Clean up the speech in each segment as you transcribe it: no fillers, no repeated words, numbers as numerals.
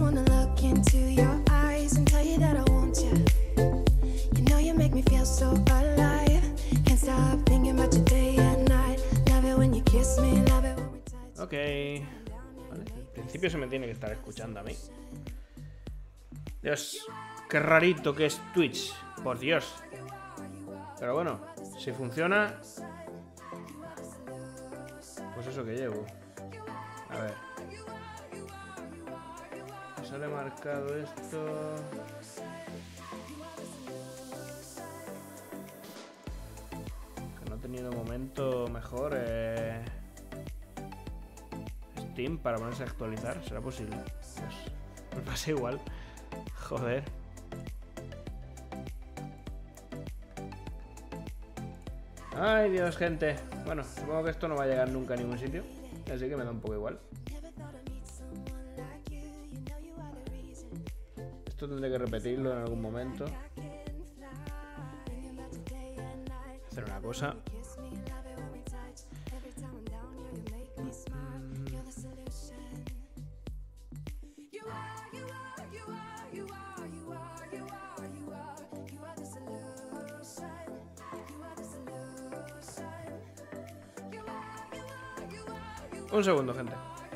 wanna look into your eyes and tell you that I want you. You know you make me feel so alive. Can't stop thinking about you day and night. Love it when you kiss me, love it when we touch. Ok. Vale, en principio se me tiene que estar escuchando a mí. Dios, qué rarito que es Twitch. Por Dios. Pero bueno, si funciona, pues eso que llevo. A ver. Me sale marcado esto. Que no he tenido momento mejor. Steam para ponerse a actualizar. ¿Será posible? Pues me pasa igual. Joder. Ay, Dios, gente. Bueno, supongo que esto no va a llegar nunca a ningún sitio. Así que me da un poco igual. Esto tendré que repetirlo en algún momento. Hacer una cosa. Un segundo, gente.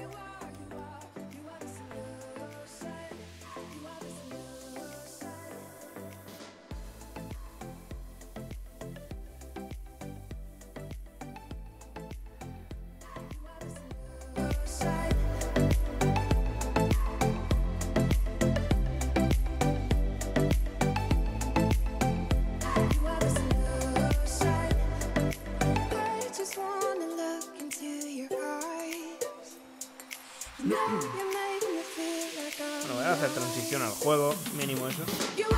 Bueno, voy a hacer transición al juego, mínimo eso.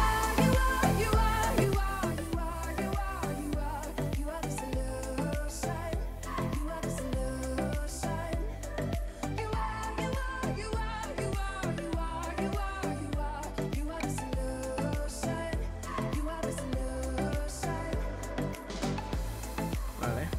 Vale.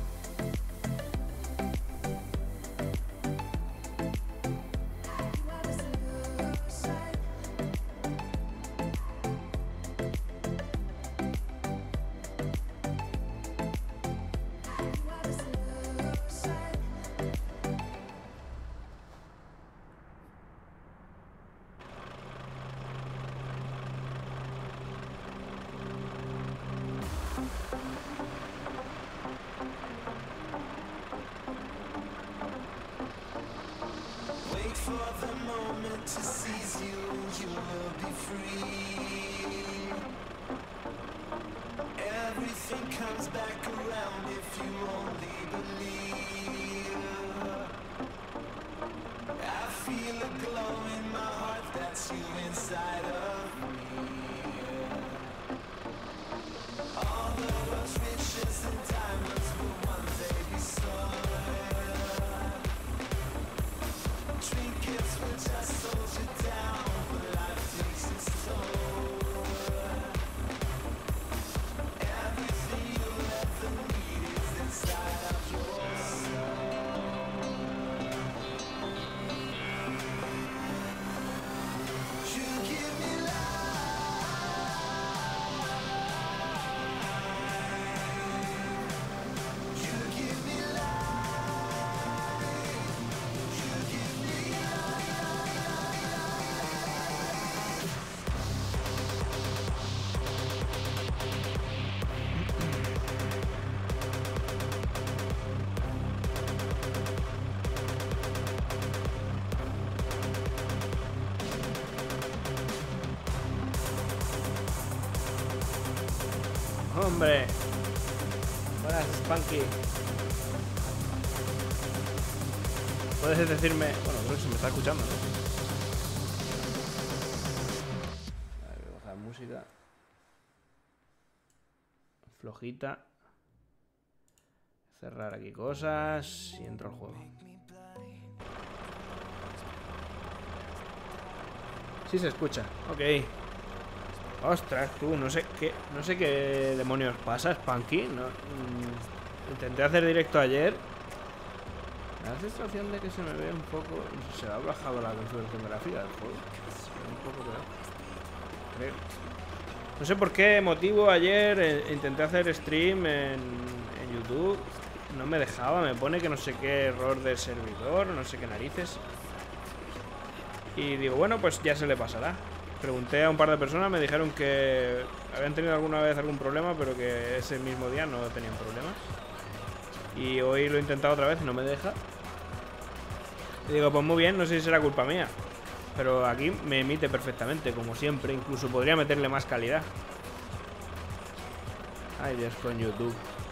For the moment to seize you, you will be free. Everything comes back around if you only believe. I feel a glow in my heart, that's you inside of me. All the world's riches and diamonds will one day be stolen. Trinkets will just hold you down, but life takes its toll. Everything you'll ever need is inside of your soul. You give me life. You give me life. You give me Hombre. Buenas, Spunky. Puedes decirme... Bueno, creo que se me está escuchando, ¿no? A ver, voy a bajar música. Flojita. Cerrar aquí cosas y entro al juego. Sí se escucha, ok. Ostras, tú, no sé qué demonios pasa, Spunky. No, intenté hacer directo ayer Me da la sensación de que se me ve un poco... Se ha bajado la configuración gráfica del juego. Un poco peor. Creo. No sé por qué motivo ayer intenté hacer stream en YouTube. No me dejaba, me pone que no sé qué error del servidor, no sé qué narices. Y digo, bueno, pues ya se le pasará. Pregunté a un par de personas, me dijeron que habían tenido alguna vez algún problema, pero que ese mismo día no tenían problemas. Y hoy lo he intentado otra vez y no me deja. Y digo, pues muy bien, no sé si será culpa mía. Pero aquí me emite perfectamente, como siempre. Incluso podría meterle más calidad. Ay, Dios, con YouTube.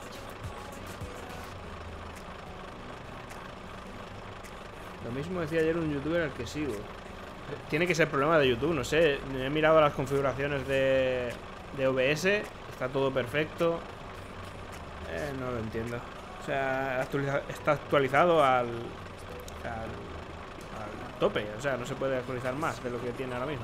Lo mismo decía ayer un youtuber al que sigo. Tiene que ser problema de YouTube, no sé. He mirado las configuraciones de OBS. Está todo perfecto. No lo entiendo. O sea, está actualizado al tope. O sea, no se puede actualizar más de lo que tiene ahora mismo.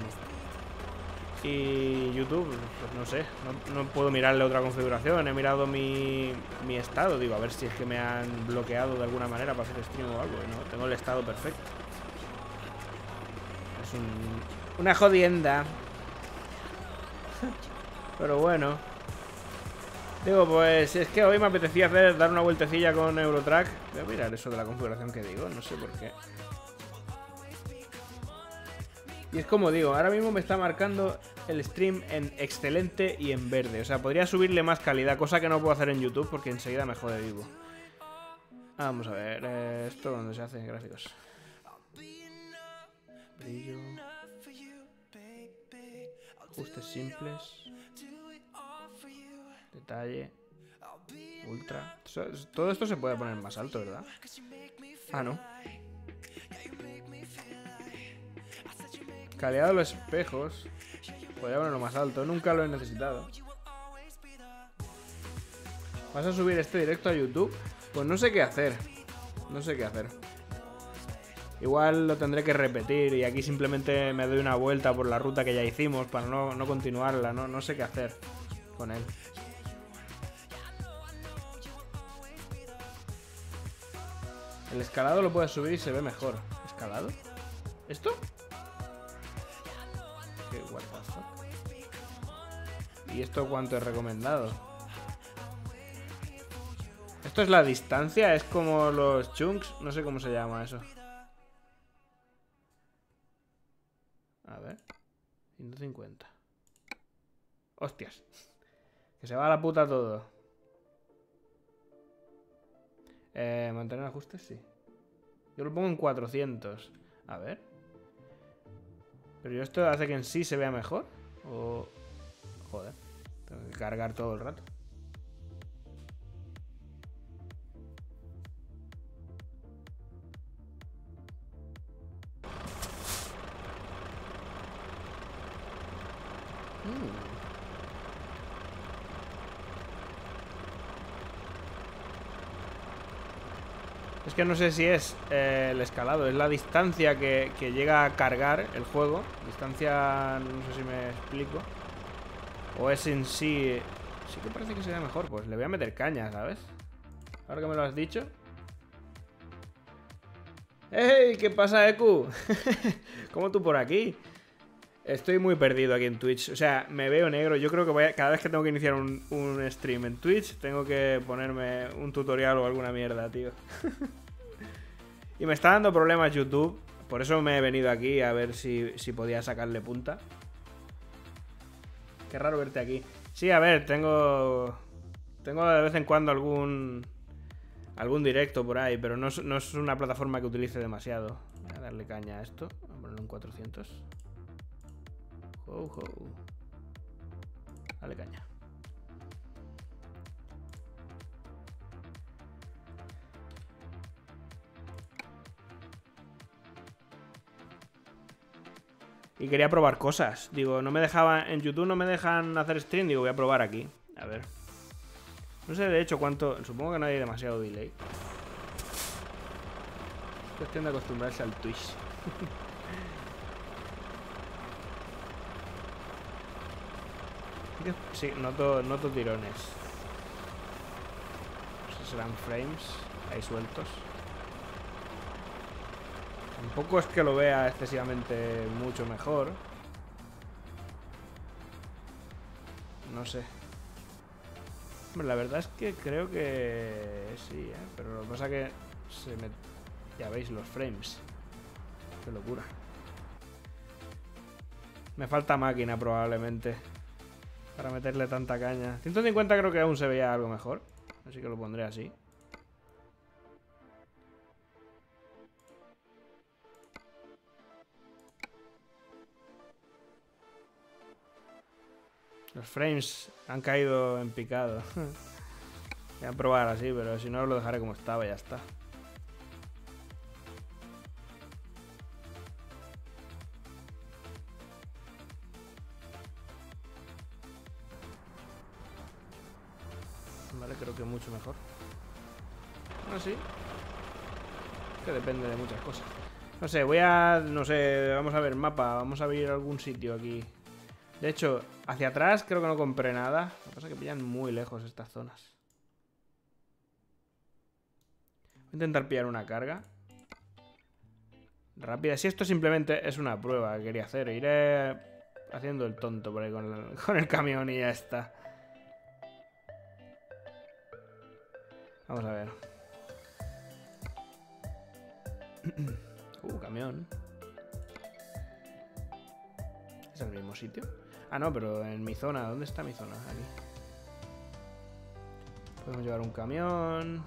Y YouTube, pues no sé. No puedo mirarle otra configuración. He mirado mi estado. Digo, a ver si es que me han bloqueado de alguna manera para hacer stream o algo. Y no, tengo el estado perfecto. Es una jodienda. Pero bueno. Digo, pues es que hoy me apetecía dar una vueltecilla con Eurotrack. Voy a mirar eso de la configuración que digo, no sé por qué. Y es como digo, ahora mismo me está marcando el stream en excelente y en verde. O sea, podría subirle más calidad, cosa que no puedo hacer en YouTube porque enseguida me jode vivo. Vamos a ver, esto donde se hace gráficos. Brillo. Ajustes simples. Detalle. Ultra. Todo esto se puede poner más alto, ¿verdad? Ah, no. Calidad de los espejos. Podría ponerlo más alto. Nunca lo he necesitado. ¿Vas a subir este directo a YouTube? Pues no sé qué hacer. No sé qué hacer. Igual lo tendré que repetir y aquí simplemente me doy una vuelta por la ruta que ya hicimos para no continuarla. No sé qué hacer con él. El escalado lo puedes subir y se ve mejor. ¿Escalado? ¿Esto? ¿Qué what the fuck? ¿Y esto cuánto es recomendado? ¿Esto es la distancia? ¿Es como los chunks? No sé cómo se llama eso. A ver. 150. Hostias. Que se va a la puta todo. Mantener ajustes, sí. Yo lo pongo en 400. A ver. ¿Pero esto hace que en sí se vea mejor? O... Joder. Tengo que cargar todo el rato. Es que no sé si es el escalado, es la distancia que llega a cargar el juego. Distancia, no sé si me explico. O es en sí... Sí que parece que sería mejor, pues le voy a meter caña, ¿sabes? Ahora que me lo has dicho. ¡Hey! ¿Qué pasa, Eku? ¿Cómo tú por aquí? Estoy muy perdido aquí en Twitch. O sea, me veo negro. Yo creo que cada vez que tengo que iniciar un stream en Twitch, tengo que ponerme un tutorial o alguna mierda, tío. Y me está dando problemas YouTube. Por eso me he venido aquí a ver si podía sacarle punta. Qué raro verte aquí. Sí, a ver, tengo de vez en cuando algún directo por ahí, pero no es una plataforma que utilice demasiado. Voy a darle caña a esto. Voy a ponerlo en 400. Dale caña. Y quería probar cosas. Digo, no me dejaba... En YouTube no me dejan hacer stream. Digo, voy a probar aquí. A ver. No sé de hecho cuánto... Supongo que no hay demasiado delay. Es cuestión de acostumbrarse al Twitch. Sí, noto tirones. No sé si serán frames ahí sueltos. Tampoco es que lo vea excesivamente mucho mejor. No sé. Hombre, la verdad es que creo que sí, ¿eh? Pero lo que pasa es que se me... Ya veis los frames. Qué locura. Me falta máquina probablemente para meterle tanta caña. 150 creo que aún se veía algo mejor. Así que lo pondré así. Los frames han caído en picado. Voy a probar así, pero si no lo dejaré como estaba y ya está. Vale, creo que mucho mejor. Bueno, sí. Que depende de muchas cosas. No sé, voy a... No sé, vamos a ver mapa. Vamos a abrir algún sitio aquí. De hecho, hacia atrás creo que no compré nada. Lo que pasa es que pillan muy lejos estas zonas. Voy a intentar pillar una carga rápida. Si esto simplemente es una prueba que quería hacer, iré haciendo el tonto por ahí con el camión y ya está. Vamos a ver. Camión. ¿Es el mismo sitio? Ah, no, pero en mi zona. ¿Dónde está mi zona? Aquí. Podemos llevar un camión.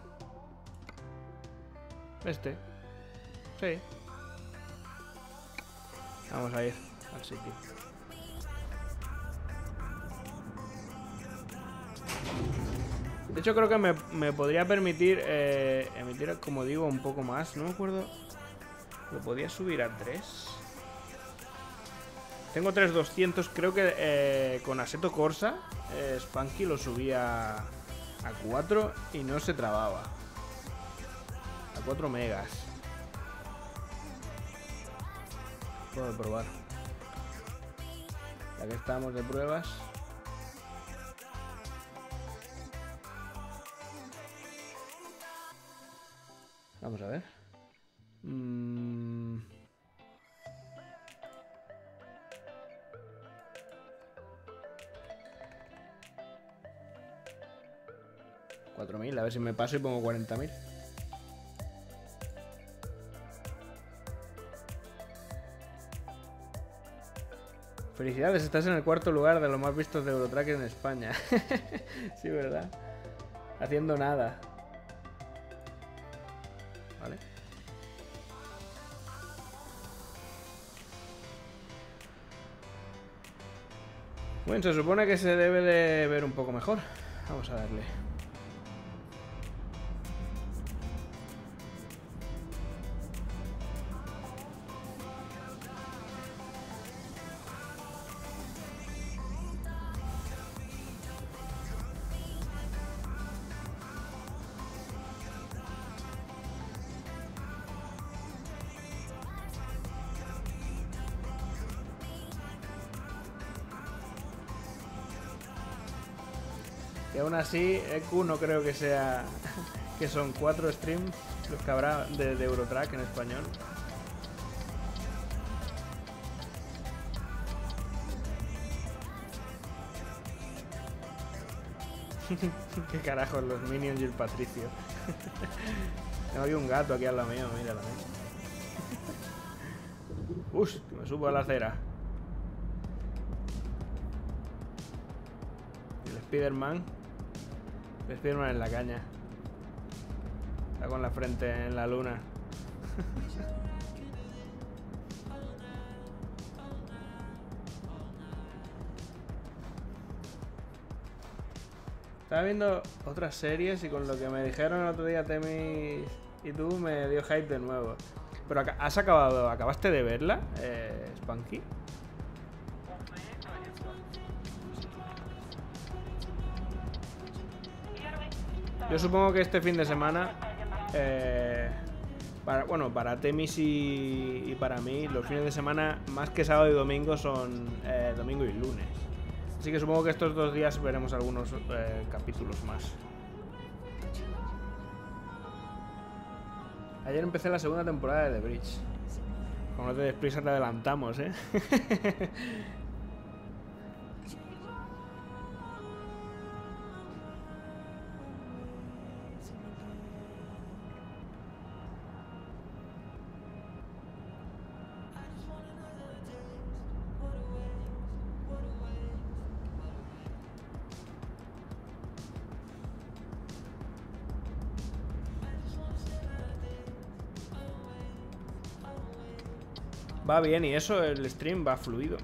Este. Sí. Vamos a ir al sitio. De hecho creo que me podría permitir emitir, como digo, un poco más. No me acuerdo. ¿Lo podía subir a 3? Tengo 3200. Creo que con Assetto Corsa Spunky lo subía a 4 y no se trababa. A 4 megas. Puedo probar. Ya que estamos de pruebas. Vamos a ver. $4.000, a ver si me paso y pongo 40.000. Felicidades, estás en el 4º lugar de los más vistos de Eurotrack en España. Sí, ¿verdad? Haciendo nada. Vale. Bueno, se supone que se debe de ver un poco mejor. Vamos a darle. Y aún así, EQ no creo que sea... que son 4 streams los que habrá de Eurotrack en español. Qué carajos, los Minions y el Patricio. Tengo aquí un gato aquí al lado mío, míralo. Uy, que me subo a la acera. El Spider-Man. El Spider-Man en la caña. Está con la frente en la luna. Estaba viendo otras series y con lo que me dijeron el otro día Temi y tú me dio hype de nuevo. Pero ¿acabaste de verla, Spunky? Yo supongo que este fin de semana, para Temis y para mí, los fines de semana, más que sábado y domingo, son domingo y lunes. Así que supongo que estos 2 días veremos algunos capítulos más. Ayer empecé la segunda temporada de The Bridge. Como no te des prisa, te adelantamos, ¿eh? Va bien, y eso, el stream va fluido.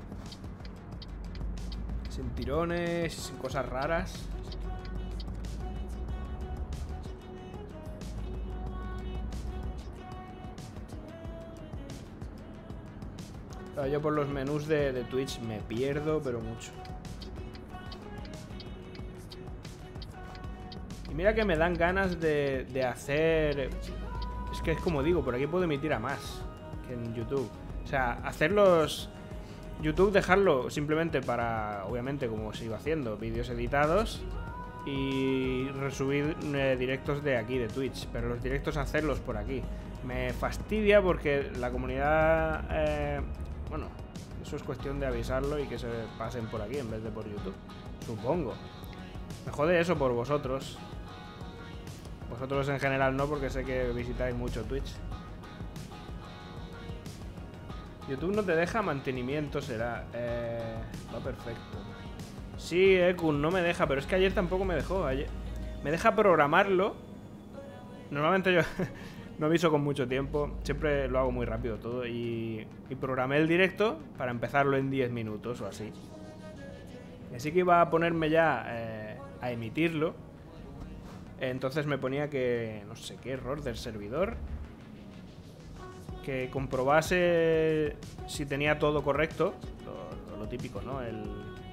Sin tirones, sin cosas raras. Claro, yo por los menús de Twitch me pierdo, pero mucho. Y mira que me dan ganas de hacer... Es que es como digo, por aquí puedo emitir a más que en YouTube. O sea, hacerlos... YouTube dejarlo simplemente para, obviamente, como se iba haciendo, vídeos editados y resubir directos de aquí, de Twitch. Pero los directos hacerlos por aquí. Me fastidia porque la comunidad... bueno, eso es cuestión de avisarlo y que se pasen por aquí en vez de por YouTube. Supongo. Me jode eso por vosotros. Vosotros en general no, porque sé que visitáis mucho Twitch. YouTube no te deja mantenimiento, será. Va perfecto. Sí, Ekun, no me deja, pero es que ayer tampoco me dejó. Me deja programarlo. Normalmente yo no aviso con mucho tiempo. Siempre lo hago muy rápido todo. Y programé el directo para empezarlo en 10 minutos o así. Así que iba a ponerme ya a emitirlo. Entonces me ponía que... no sé qué error del servidor. Que comprobase si tenía todo correcto. Lo típico, ¿no? El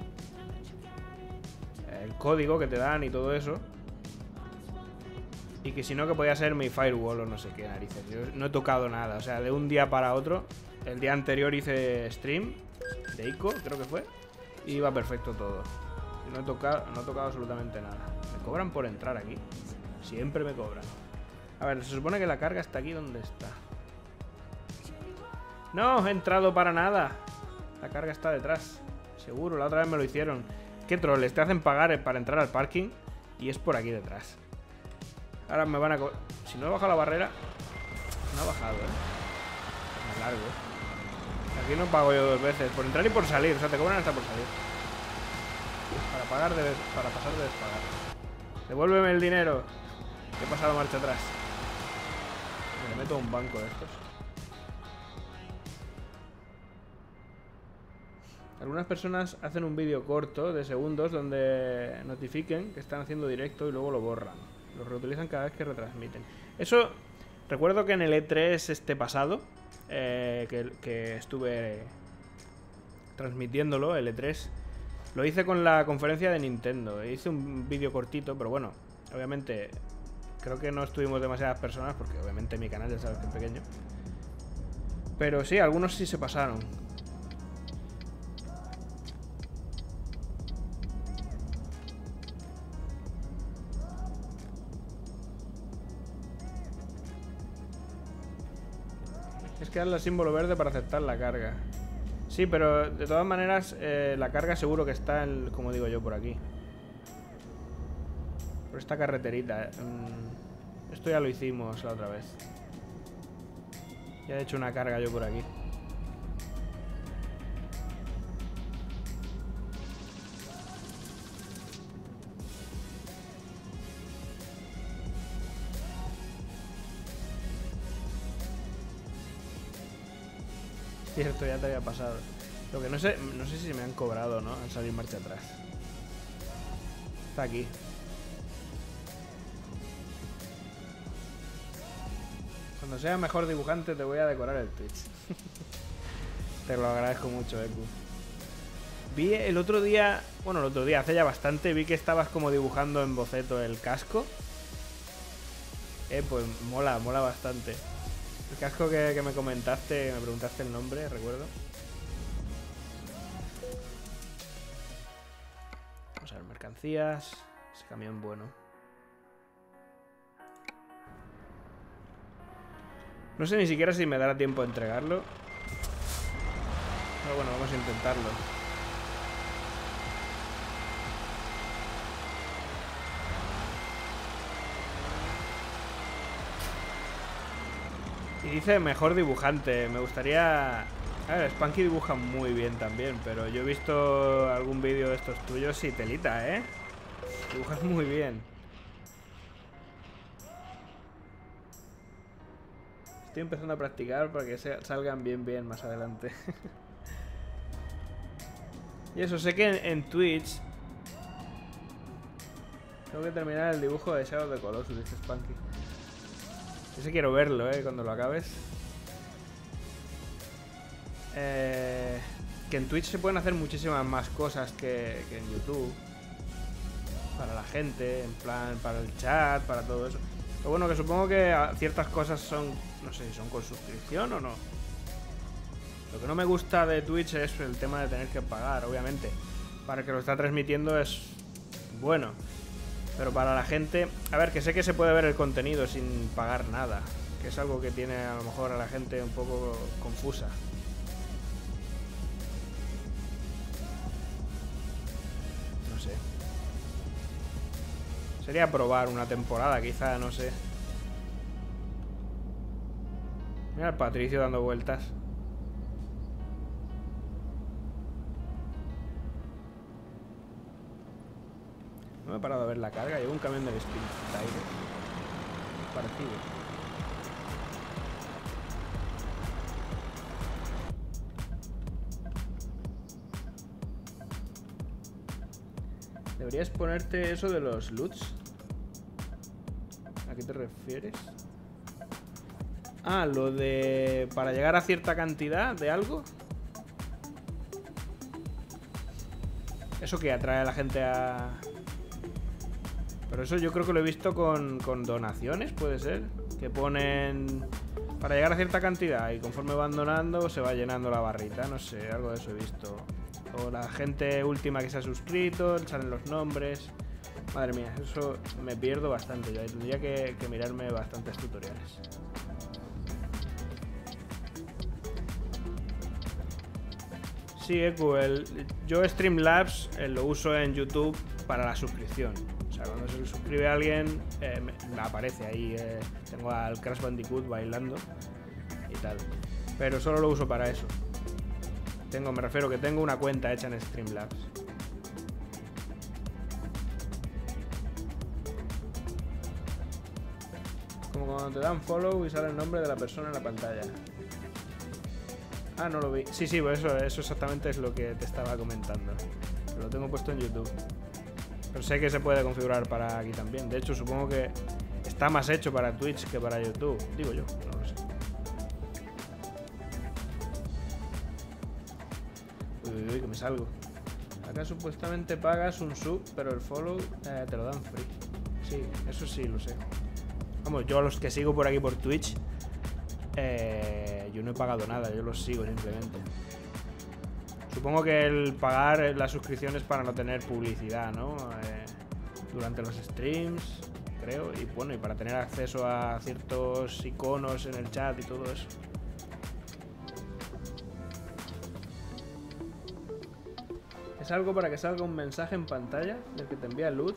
código que te dan y todo eso. Y que si no, que podía ser mi firewall o no sé qué narices. Yo no he tocado nada. O sea, de un día para otro. El día anterior hice stream de ICO, creo que fue. Y iba perfecto todo. Y no he tocado absolutamente nada. ¿Me cobran por entrar aquí? Siempre me cobran. A ver, se supone que la carga está aquí donde está. No, he entrado para nada. La carga está detrás. Seguro, la otra vez me lo hicieron. Qué trolls, te hacen pagar para entrar al parking. Y es por aquí detrás. Ahora me van a... Si no he bajado la barrera... No ha bajado, Me largo. Aquí no pago yo dos veces. Por entrar y por salir. O sea, te cobran hasta por salir. Para pasar debes pagar. Devuélveme el dinero. He pasado marcha atrás. Me meto a un banco de estos. Algunas personas hacen un vídeo corto de segundos donde notifiquen que están haciendo directo y luego lo borran. Lo reutilizan cada vez que retransmiten. Eso, recuerdo que en el E3 este pasado, que estuve transmitiéndolo, el E3, lo hice con la conferencia de Nintendo. Hice un vídeo cortito, pero bueno, obviamente creo que no estuvimos demasiadas personas porque obviamente mi canal ya sabes que es pequeño. Pero sí, algunos sí se pasaron. Es que darle al símbolo verde para aceptar la carga. Sí, pero de todas maneras la carga seguro que está, como digo yo, por aquí. Por esta carreterita. Esto ya lo hicimos la otra vez. Ya he hecho una carga yo por aquí. Cierto, ya te había pasado. Lo que no sé si me han cobrado, ¿no? Al salir marcha atrás. Está aquí. Cuando sea mejor dibujante te voy a decorar el Twitch. Te lo agradezco mucho, Eku. Vi el otro día, bueno, el otro día, hace ya bastante, vi que estabas como dibujando en boceto el casco. Pues mola bastante. El casco que me comentaste, me preguntaste el nombre, recuerdo. Vamos a ver, mercancías. Ese camión bueno. No sé ni siquiera si me dará tiempo de entregarlo. Pero bueno, vamos a intentarlo. Y dice mejor dibujante. Me gustaría... A ver, Spunky dibuja muy bien también, pero yo he visto algún vídeo de estos tuyos y telita, ¿eh? Dibujas muy bien. Estoy empezando a practicar para que salgan bien más adelante. Y eso, sé que en Twitch tengo que terminar el dibujo de Shadow of the Colossus, dice Spunky. Ese quiero verlo, cuando lo acabes. Que en Twitch se pueden hacer muchísimas más cosas que en YouTube. Para la gente, en plan, para el chat, para todo eso. Pero bueno, que supongo que ciertas cosas son... No sé si son con suscripción o no. Lo que no me gusta de Twitch es el tema de tener que pagar, obviamente. Para el que lo está transmitiendo es bueno. Pero para la gente... A ver, que sé que se puede ver el contenido sin pagar nada. Que es algo que tiene a lo mejor a la gente un poco confusa. No sé. Sería probar una temporada, quizá, no sé. Mira al Patricio dando vueltas. No me he parado a ver la carga. Llevo un camión de Spin Tire parecido. Deberías ponerte eso de los loots. ¿A qué te refieres? Ah, lo de... para llegar a cierta cantidad de algo. Eso que atrae a la gente a... Pero eso yo creo que lo he visto con donaciones, puede ser. Que ponen... para llegar a cierta cantidad y conforme van donando se va llenando la barrita. No sé, algo de eso he visto. O la gente última que se ha suscrito, salen los nombres. Madre mía, eso me pierdo bastante. Yo tendría que mirarme bastantes tutoriales. Sí, Eku, yo Streamlabs lo uso en YouTube para la suscripción. O sea, cuando se suscribe a alguien, me aparece ahí. Tengo al Crash Bandicoot bailando y tal. Pero solo lo uso para eso. Me refiero que tengo una cuenta hecha en Streamlabs. Como cuando te dan follow y sale el nombre de la persona en la pantalla. Ah, no lo vi. Sí, pues eso exactamente es lo que te estaba comentando. Lo tengo puesto en YouTube. Pero sé que se puede configurar para aquí también. De hecho, supongo que está más hecho para Twitch que para YouTube. Digo yo, no lo sé. Uy, que me salgo. Acá supuestamente pagas un sub, pero el follow te lo dan free. Sí, eso sí, lo sé. Vamos, yo a los que sigo por aquí por Twitch, yo no he pagado nada, yo los sigo simplemente. Supongo que el pagar la suscripción es para no tener publicidad, ¿no? Durante los streams, creo. Y bueno, y para tener acceso a ciertos iconos en el chat y todo eso. Es algo para que salga un mensaje en pantalla del que te envía loot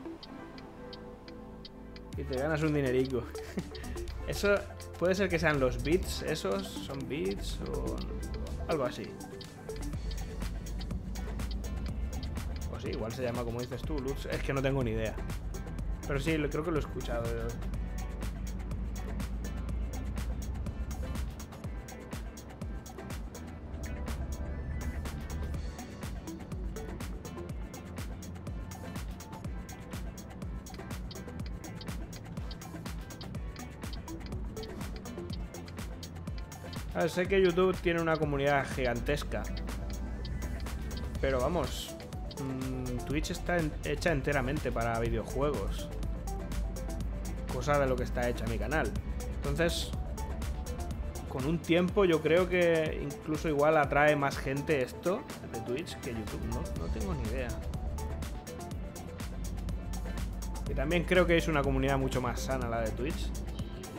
y te ganas un dinerico. Eso puede ser que sean los bits, esos son bits o algo así. O sí, igual se llama como dices tú, loot. Es que no tengo ni idea. Pero sí, creo que lo he escuchado. A ver, sé que YouTube tiene una comunidad gigantesca, pero vamos, Twitch está hecha enteramente para videojuegos, cosa de lo que está hecha mi canal. Entonces, con un tiempo yo creo que incluso igual atrae más gente esto de Twitch que YouTube. No tengo ni idea. Y también creo que es una comunidad mucho más sana la de Twitch.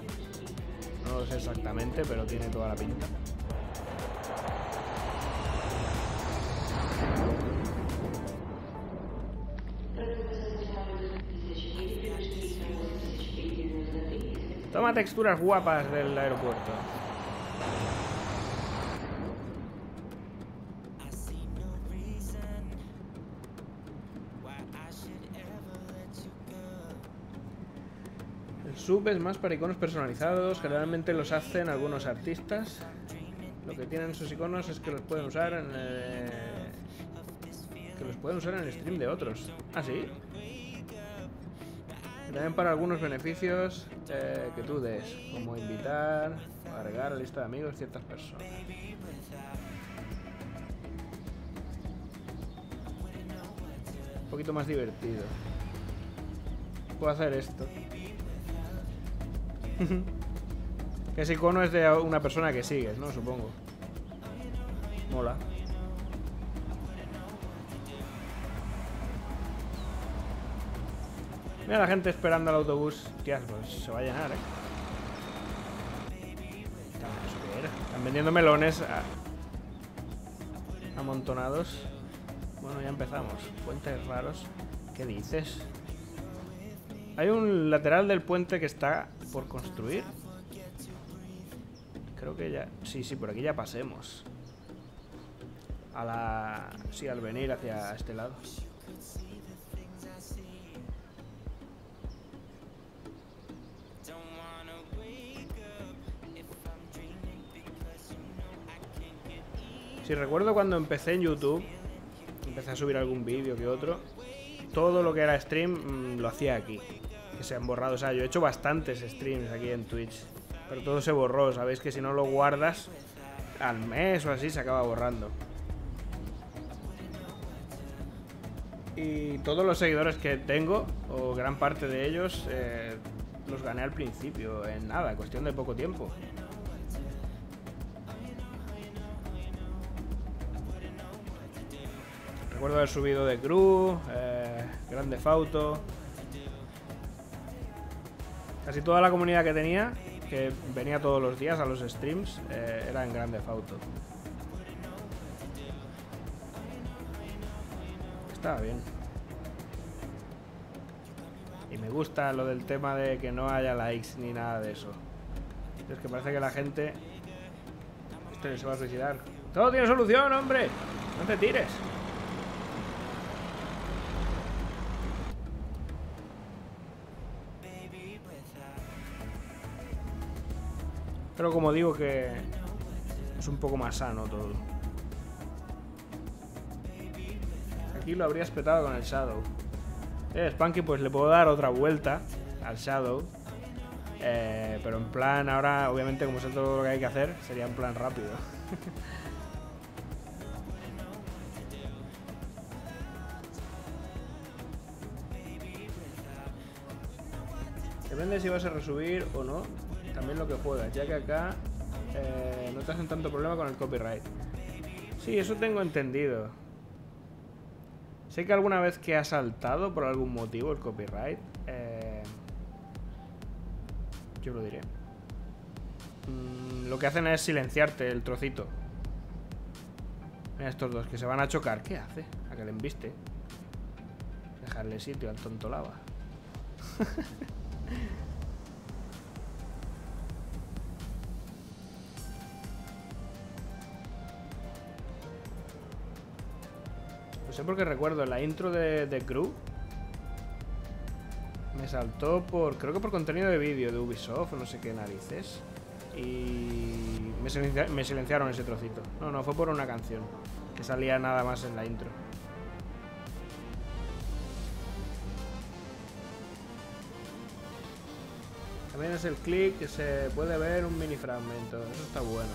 No lo sé exactamente, pero tiene toda la pinta. Toma texturas guapas del aeropuerto. El sub es más para iconos personalizados. Generalmente los hacen algunos artistas. Lo que tienen sus iconos es que los pueden usar en el stream de otros. ¿Ah, sí? Y también para algunos beneficios que tú des, como invitar o agregar a la lista de amigos ciertas personas. Un poquito más divertido. Puedo hacer esto. Que ese icono es de una persona que sigues, ¿no? Supongo. Mola. Mira la gente esperando al autobús. Tías, pues se va a llenar, ¿eh? ¿Eso qué era? Están vendiendo melones amontonados. Bueno, ya empezamos. Puentes raros. ¿Qué dices? Hay un lateral del puente que está por construir. Creo que ya... Sí, por aquí ya pasemos. Sí, al venir hacia este lado. Si recuerdo cuando empecé en YouTube, empecé a subir algún vídeo que otro, todo lo que era stream lo hacía aquí. Que se han borrado, o sea, yo he hecho bastantes streams aquí en Twitch, pero todo se borró. Sabéis que si no lo guardas al mes o así se acaba borrando. Y todos los seguidores que tengo, o gran parte de ellos, los gané al principio, en nada, cuestión de poco tiempo. Recuerdo haber subido de Crew, Grand Theft Auto. Casi toda la comunidad que tenía, que venía todos los días a los streams, era en Grand Theft Auto. Estaba bien. Y me gusta lo del tema de que no haya likes ni nada de eso. Es que parece que la gente... Este se va a suicidar. ¡Todo tiene solución, hombre! ¡No te tires! Pero como digo que es un poco más sano todo. Aquí lo habrías petado con el Shadow. Spunky, pues le puedo dar otra vuelta al Shadow. Pero en plan, ahora obviamente como sé todo lo que hay que hacer, sería en plan rápido. Depende si vas a resubir o no. También lo que juegas, ya que acá no te hacen tanto problema con el copyright. Sí, eso tengo entendido. Sé que alguna vez que ha saltado por algún motivo el copyright, yo lo diré. Lo que hacen es silenciarte el trocito. Mira estos dos que se van a chocar. ¿Qué hace? A que le embiste. Dejarle sitio al tonto lava. Sé porque recuerdo en la intro de Crew me saltó por, creo que por contenido de vídeo de Ubisoft o no sé qué narices, y me silenciaron ese trocito. No, fue por una canción que salía nada más en la intro. También es el clic que se puede ver un mini fragmento, eso está bueno.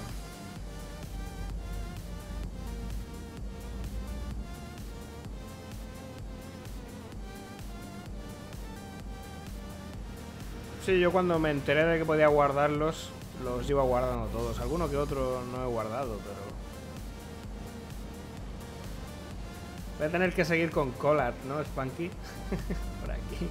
Sí, yo cuando me enteré de que podía guardarlos, los iba guardando todos. Alguno que otro no he guardado, pero... Voy a tener que seguir con Collard, ¿no, Spunky? Por aquí.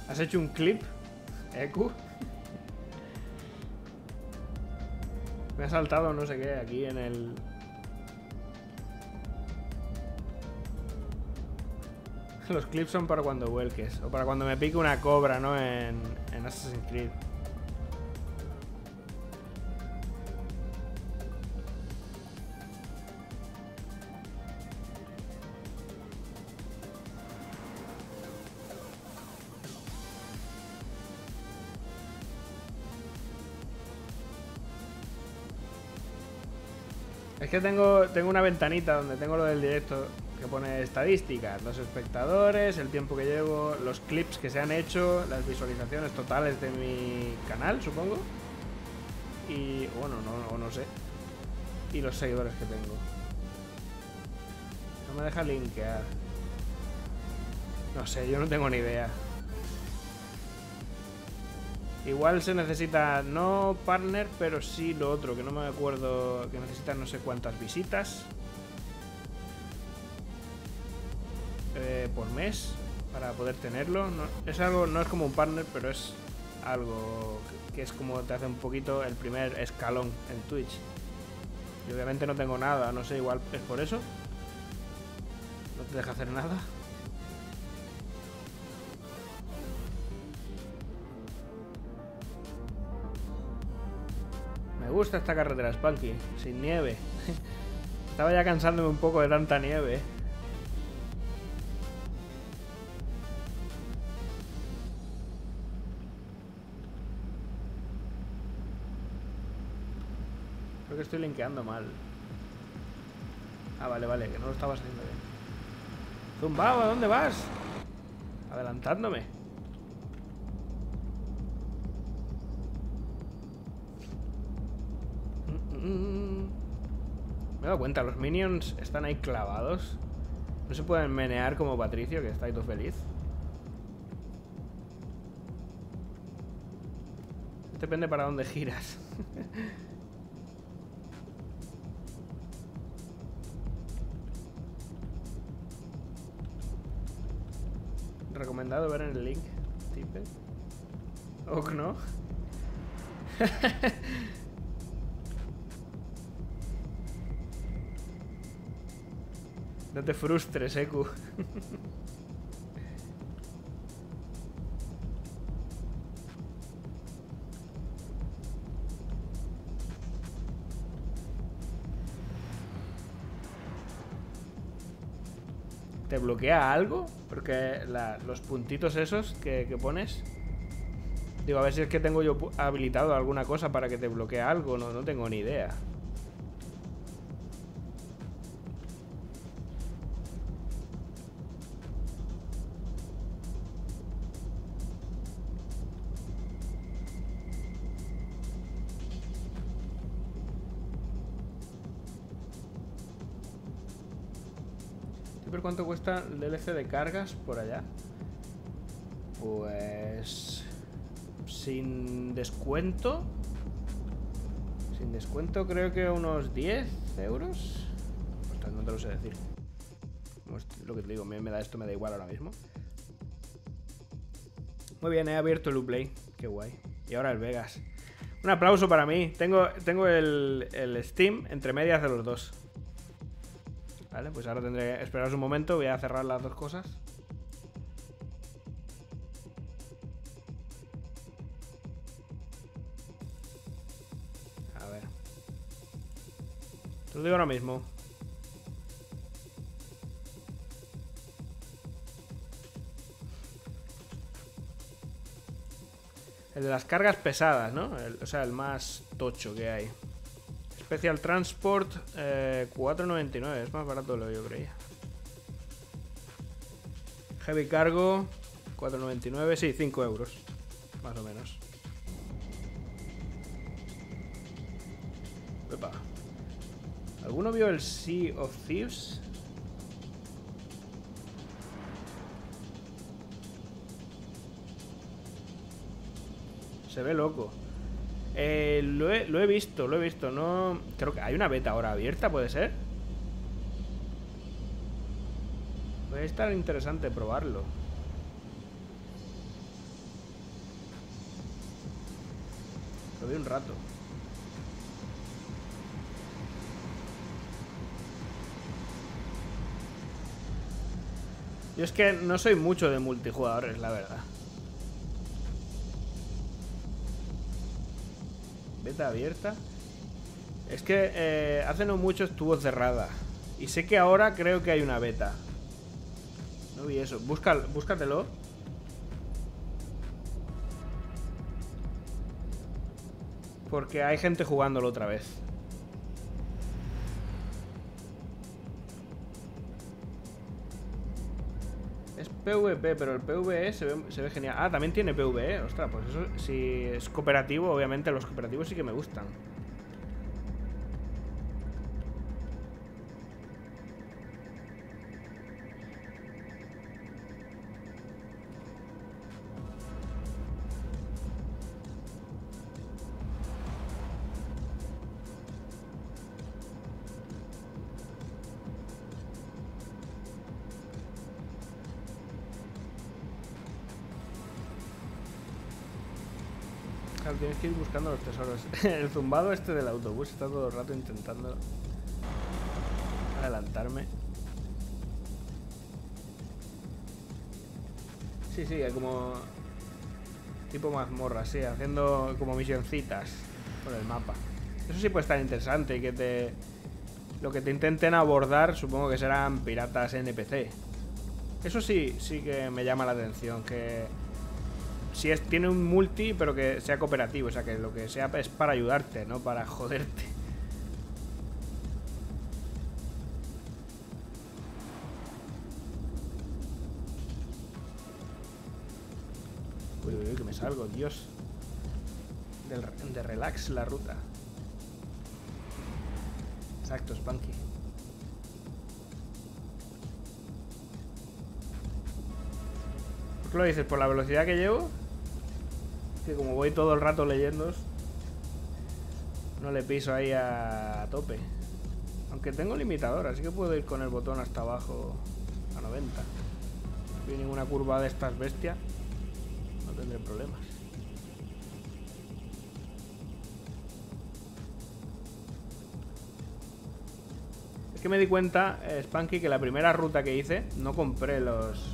¿Has hecho un clip, Eku? Me ha saltado no sé qué aquí en el... Los clips son para cuando vuelques. O para cuando me pique una cobra, ¿no? En Assassin's Creed. Es que tengo una ventanita donde tengo lo del directo que pone estadísticas, los espectadores, el tiempo que llevo, los clips que se han hecho, las visualizaciones totales de mi canal, supongo. Y bueno, no sé. Y los seguidores que tengo. No me deja linkear. No sé, yo no tengo ni idea. Igual se necesita, no partner, pero sí lo otro, que no me acuerdo, que necesitan no sé cuántas visitas por mes para poder tenerlo. No, es algo, no es como un partner, pero es algo que es como te hace un poquito el primer escalón en Twitch. Y obviamente no tengo nada, no sé, igual es por eso. No te deja hacer nada. Me gusta esta carretera, Spunky, sin nieve. Estaba ya cansándome un poco de tanta nieve. Creo que estoy linkeando mal. Ah, vale, que no lo estabas haciendo bien. Zumbao, ¿a dónde vas? Adelantándome. Me he dado cuenta, los minions están ahí clavados. No se pueden menear como Patricio, que está ahí todo feliz. Depende para dónde giras. Recomendado ver en el link. Tipe. ¿O no? No te frustres, Eku. ¿Te bloquea algo? Porque los puntitos esos que pones... Digo, a ver si es que tengo yo habilitado alguna cosa para que te bloquee algo. No tengo ni idea. ¿Cuánto cuesta el DLC de cargas por allá? Pues... sin descuento. Sin descuento creo que unos 10 euros. Ostras, no te lo sé decir. Lo que te digo, me da esto, me da igual ahora mismo. Muy bien, he abierto el Uplay. Qué guay. Y ahora el Vegas. Un aplauso para mí. Tengo el Steam entre medias de los dos. Vale, pues ahora tendré que esperaros un momento. Voy a cerrar las dos cosas. A ver. Te lo digo ahora mismo. El de las cargas pesadas, ¿no? O sea, el más tocho que hay. Special Transport, 4,99. Es más barato de lo que yo creía. Heavy Cargo, 4,99. Sí, 5 euros. Más o menos. Epa. ¿Alguno vio el Sea of Thieves? Se ve loco. Lo he visto, no... Creo que hay una beta ahora abierta, ¿puede ser? Puede estar interesante probarlo. Lo vi un rato. Yo es que no soy mucho de multijugadores, la verdad. Beta abierta. Es que hace no mucho estuvo cerrada. Y sé que ahora creo que hay una beta. No vi eso. Búscatelo. Porque hay gente jugándolo otra vez. Es PvP, pero el PvE se ve genial. Ah, también tiene PvE. Ostras, pues eso, si es cooperativo, obviamente los cooperativos sí que me gustan. Claro, tienes que ir buscando los tesoros. El zumbado este del autobús está todo el rato intentando adelantarme. Sí, sí, como tipo mazmorra, sí, haciendo como misioncitas por el mapa. Eso sí puede estar interesante y que lo que te intenten abordar supongo que serán piratas NPC. Eso sí, sí que me llama la atención, que si tiene un multi, pero que sea cooperativo, o sea, que lo que sea es para ayudarte, no para joderte. Uy, uy, uy, que me salgo, Dios. De relax la ruta. Exacto, Spunky. ¿Por qué lo dices? ¿Por la velocidad que llevo? Que como voy todo el rato leyendo, no le piso ahí a tope. Aunque tengo limitador, así que puedo ir con el botón hasta abajo a 90. No hay ninguna curva de estas bestias, no tendré problemas. Es que me di cuenta, Spunky, que la primera ruta que hice no compré los...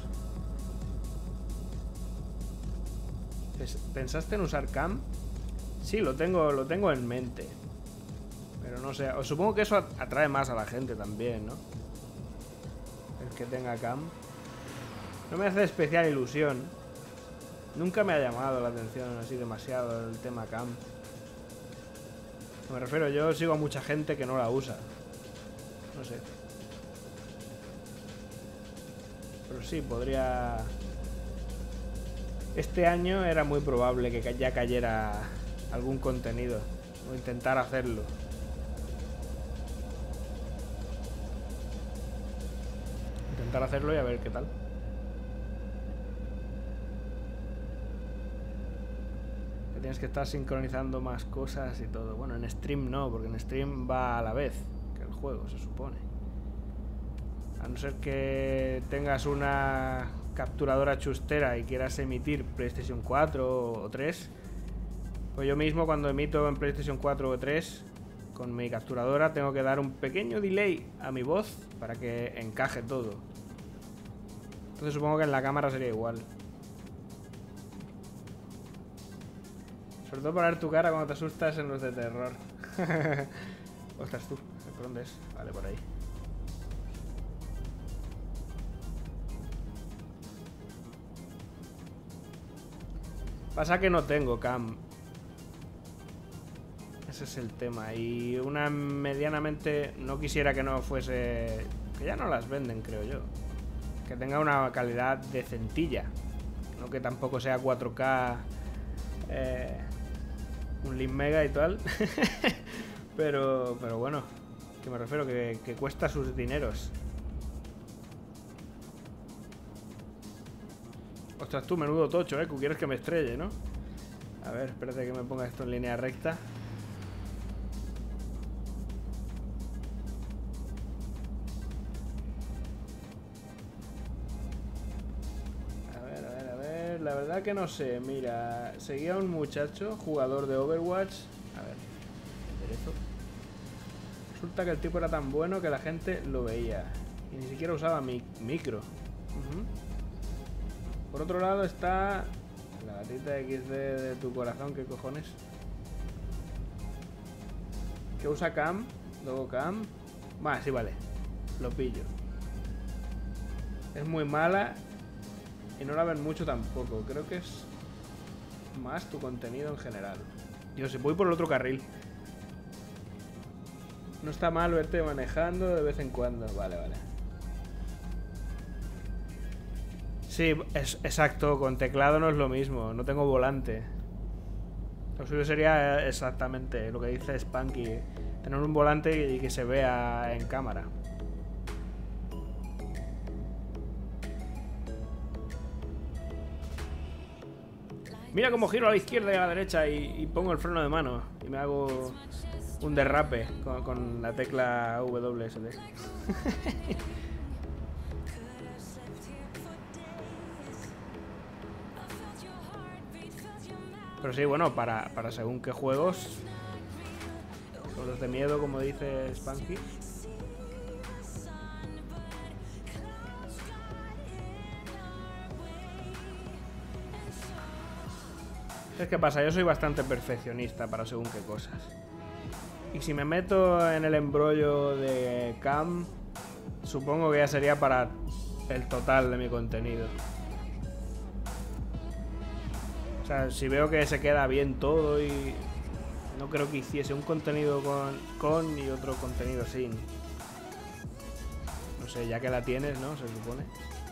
¿Pensaste en usar cam? Sí, lo tengo en mente. Pero no sé, os supongo que eso atrae más a la gente también, ¿no? El que tenga cam. No me hace especial ilusión. Nunca me ha llamado la atención así demasiado el tema cam. Me refiero, yo sigo a mucha gente que no la usa. No sé. Pero sí, podría... Este año era muy probable que ya cayera algún contenido. O intentar hacerlo. Intentar hacerlo y a ver qué tal. Que tienes que estar sincronizando más cosas y todo. Bueno, en stream no, porque en stream va a la vez que el juego, se supone. A no ser que tengas una capturadora chustera y quieras emitir PlayStation 4 o 3, pues yo mismo cuando emito en PlayStation 4 o 3 con mi capturadora tengo que dar un pequeño delay a mi voz para que encaje todo. Entonces supongo que en la cámara sería igual. Sobre todo para ver tu cara cuando te asustas en los de terror. Ostras, tú, ¿por dónde es? Vale, por ahí. Pasa que no tengo cam. Ese es el tema. Y una medianamente... No quisiera que no fuese... Que ya no las venden, creo yo. Que tenga una calidad decentilla. No que tampoco sea 4K... un Lim Mega y tal. pero bueno. Que me refiero que cuesta sus dineros. Ostras, tú, menudo tocho, ¿eh? Quieres que me estrelle, ¿no? A ver, espérate que me ponga esto en línea recta. A ver, la verdad que no sé. Mira, seguía un muchacho, jugador de Overwatch. A ver, enderezo. Resulta que el tipo era tan bueno que la gente lo veía. Y ni siquiera usaba micro. Por otro lado está la gatita XD de tu corazón. ¿Qué cojones? Que usa cam. Luego cam. Va, sí, vale. Lo pillo. Es muy mala. Y no la ven mucho tampoco. Creo que es más tu contenido en general. Yo sé, voy por el otro carril. No está mal verte manejando de vez en cuando. Vale, vale. Sí, exacto. Con teclado no es lo mismo. No tengo volante. Lo suyo sería exactamente lo que dice Spunky. Tener un volante y que se vea en cámara. Mira cómo giro a la izquierda y a la derecha y pongo el freno de mano. Y me hago un derrape con la tecla WSD. Pero sí, bueno, para según qué juegos. Son los de miedo, como dice Spunky. ¿Sabes qué pasa? Yo soy bastante perfeccionista para según qué cosas. Y si me meto en el embrollo de cam, supongo que ya sería para el total de mi contenido. O sea, si veo que se queda bien todo y no creo que hiciese un contenido con y otro contenido sin. No sé, ya que la tienes, ¿no? Se supone.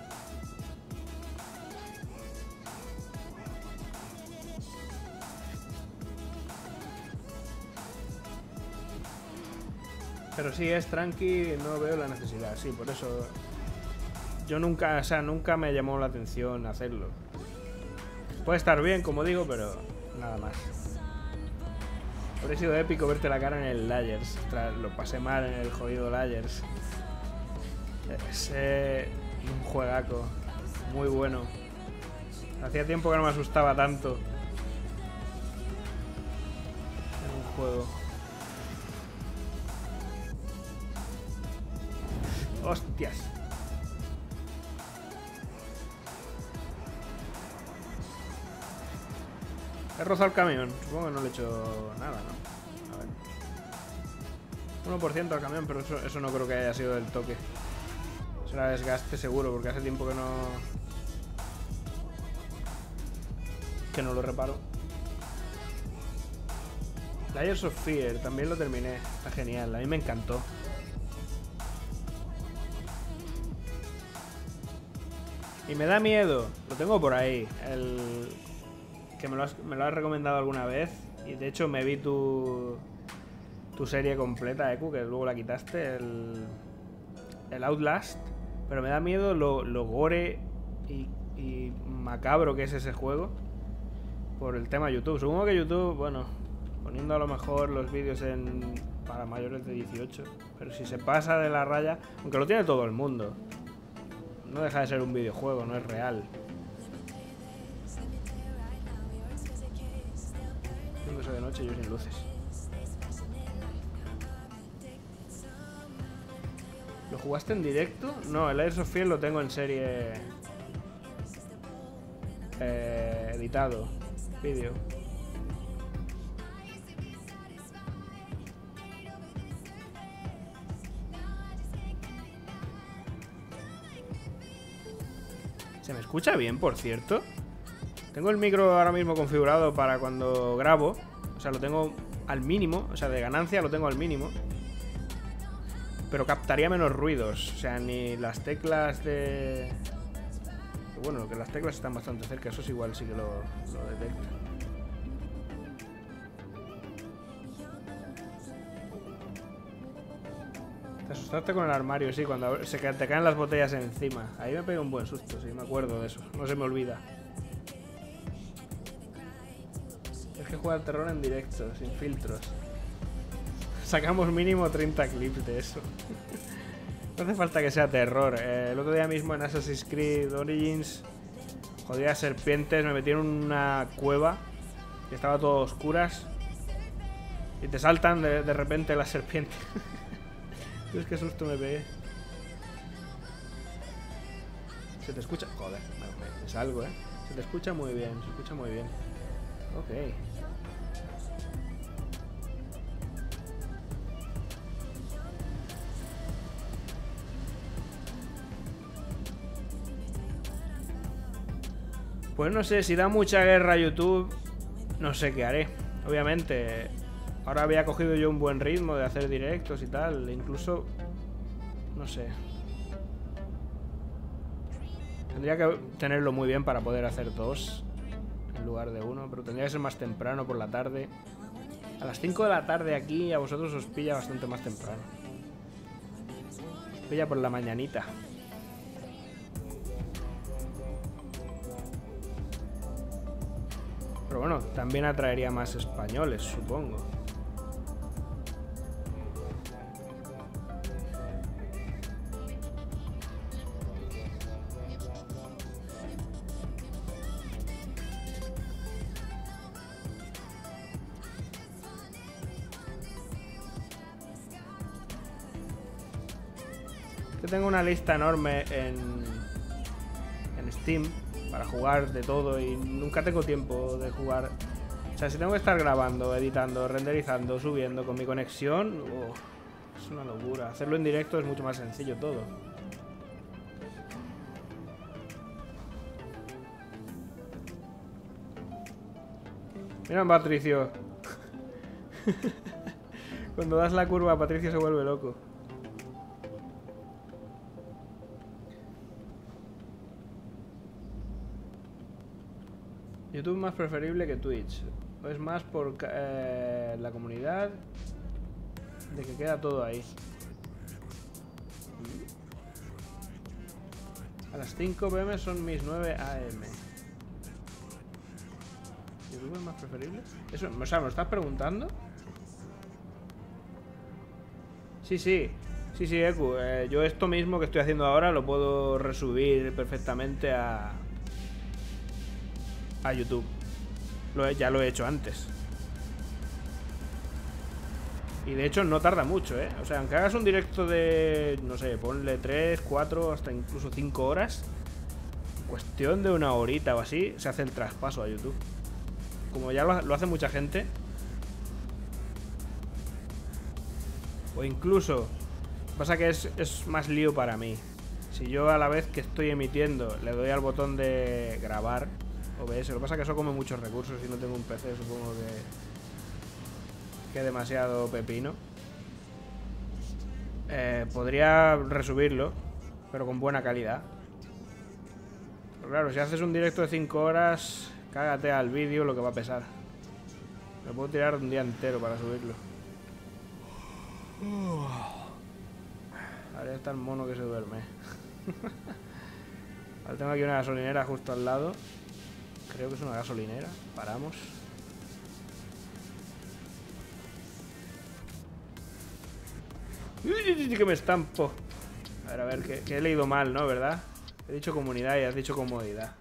Pero si es tranqui, no veo la necesidad. Sí, por eso yo nunca, o sea, nunca me llamó la atención hacerlo. Puede estar bien, como digo, pero nada más. Habría sido épico verte la cara en el Layers. Ostras, lo pasé mal en el jodido Layers. Es un juegaco. Muy bueno. Hacía tiempo que no me asustaba tanto en un juego. ¡Hostias! He rozado el camión. Supongo que no le he hecho nada, ¿no? A ver. 1% al camión, pero eso no creo que haya sido del toque. Será desgaste seguro, porque hace tiempo que no lo reparo. Layers of Fear, también lo terminé. Está genial, a mí me encantó. Y me da miedo. Lo tengo por ahí. Que me lo has recomendado alguna vez. Y de hecho me vi tu serie completa, Eku, que luego la quitaste. El Outlast. Pero me da miedo lo gore y macabro que es ese juego. Por el tema YouTube. Supongo que YouTube, bueno, poniendo a lo mejor los vídeos para mayores de 18. Pero si se pasa de la raya, aunque lo tiene todo el mundo, no deja de ser un videojuego, no es real. Haciéndose de noche y yo sin luces. ¿Lo jugaste en directo? No, el Layers of Fear lo tengo en serie editado, vídeo. ¿Se me escucha bien, por cierto? Tengo el micro ahora mismo configurado para cuando grabo. O sea, lo tengo al mínimo. O sea, de ganancia lo tengo al mínimo. Pero captaría menos ruidos. O sea, ni las teclas de... Bueno, que las teclas están bastante cerca. Eso es igual, sí que lo detecta. Te asustaste con el armario, sí, cuando te caen las botellas encima. Ahí me pegué un buen susto, sí, me acuerdo de eso. No se me olvida. Es que jugar terror en directo, sin filtros. Sacamos mínimo 30 clips de eso. No hace falta que sea terror. El otro día mismo en Assassin's Creed Origins Jodidas serpientes, me metí en una cueva y estaba todo a oscuras. Y te saltan de repente las serpientes. Dios, qué susto me pegué. Se te escucha... Joder, me salgo, Se te escucha muy bien, se escucha muy bien. Ok. Pues no sé, si da mucha guerra a YouTube, no sé qué haré. Obviamente, ahora había cogido yo un buen ritmo de hacer directos y tal. Incluso, no sé. Tendría que tenerlo muy bien para poder hacer 2 en lugar de 1. Pero tendría que ser más temprano por la tarde. A las 5 de la tarde aquí a vosotros os pilla bastante más temprano. Os pilla por la mañanita. Pero bueno, también atraería más españoles, supongo. Yo tengo una lista enorme en Steam para jugar de todo y nunca tengo tiempo de jugar. O sea, si tengo que estar grabando, editando, renderizando, subiendo con mi conexión, es una locura. Hacerlo en directo es mucho más sencillo todo. Mira, Patricio. Cuando das la curva, Patricio se vuelve loco. YouTube más preferible que Twitch. O es más por la comunidad de que queda todo ahí. A las 5 pm son mis 9 am. ¿YouTube es más preferible? Eso, o sea, ¿me lo estás preguntando? Sí, Eku. Yo esto mismo que estoy haciendo ahora lo puedo resubir perfectamente a YouTube. Ya lo he hecho antes. Y de hecho no tarda mucho, O sea, aunque hagas un directo de, no sé, ponle 3, 4, hasta incluso 5 horas, en cuestión de una horita o así, se hace el traspaso a YouTube. Como ya lo hace mucha gente. O incluso, pasa que es más lío para mí. Si yo a la vez que estoy emitiendo le doy al botón de grabar OBS, lo que pasa es que eso come muchos recursos y no tengo un PC, supongo que es demasiado pepino. Podría resubirlo, pero con buena calidad. Pero claro, si haces un directo de 5 horas, cágate al vídeo lo que va a pesar. Me puedo tirar un día entero para subirlo. Ahora está el mono que se duerme. Ahora tengo aquí una gasolinera justo al lado. Creo que es una gasolinera. Paramos. ¡Uy, que me estampo! A ver, que he leído mal, ¿no? ¿Verdad? He dicho comunidad y has dicho comodidad.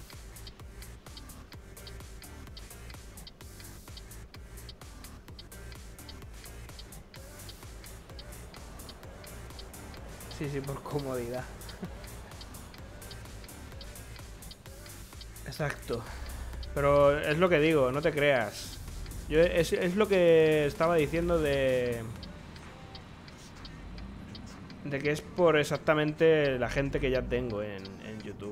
Sí, por comodidad. Exacto. Pero es lo que digo, no te creas. Es lo que estaba diciendo de que es por exactamente la gente que ya tengo en YouTube.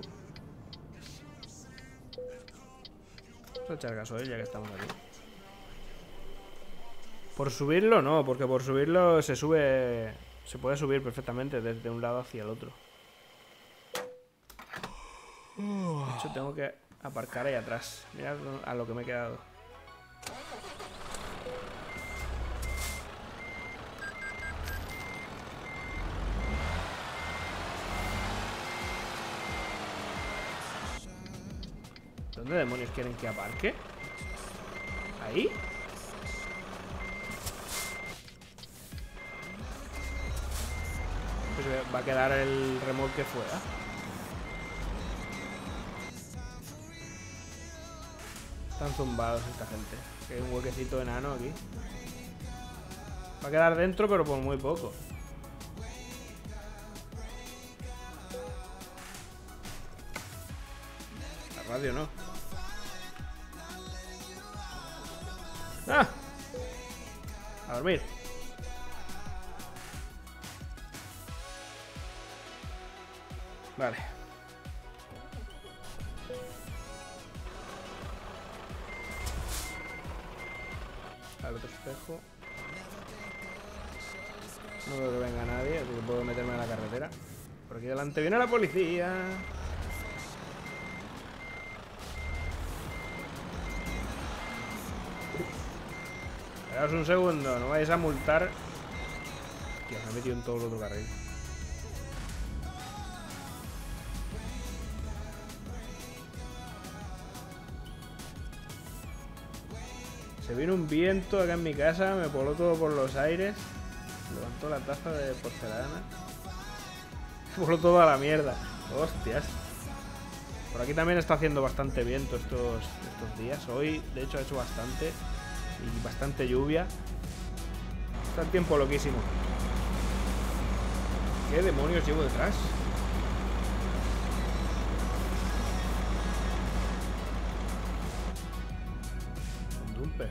Vamos a echar gasoil ya que estamos aquí. Por subirlo no, porque por subirlo se puede subir perfectamente desde un lado hacia el otro. De hecho tengo que aparcar ahí atrás. Mirad a lo que me he quedado. ¿Dónde demonios quieren que aparque? ¿Ahí? Pues va a quedar el remolque fuera. Están zumbados esta gente. Que hay un huequecito enano aquí. Va a quedar dentro, pero por muy poco. La radio no. ¡Ah! A dormir. Vale. Al otro espejo. No veo que venga nadie, así que puedo meterme en la carretera. Por aquí delante viene la policía. Esperaos un segundo, no vais a multar. Hostia, me he metido en todo el otro carril. Se vino un viento acá en mi casa, me voló todo por los aires. Levantó la taza de porcelana. Se voló todo a la mierda. Hostias. Por aquí también está haciendo bastante viento estos días. Hoy, de hecho, ha hecho bastante. Y bastante lluvia. Está el tiempo loquísimo. ¿Qué demonios llevo detrás? Un dumper.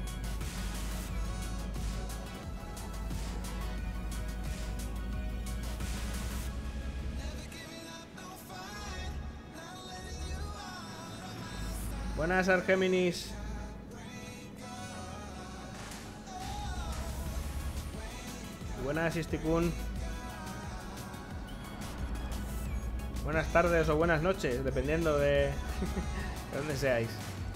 Buenas, Argeminis. Buenas, Istikun. Buenas tardes o buenas noches, dependiendo de dónde seáis.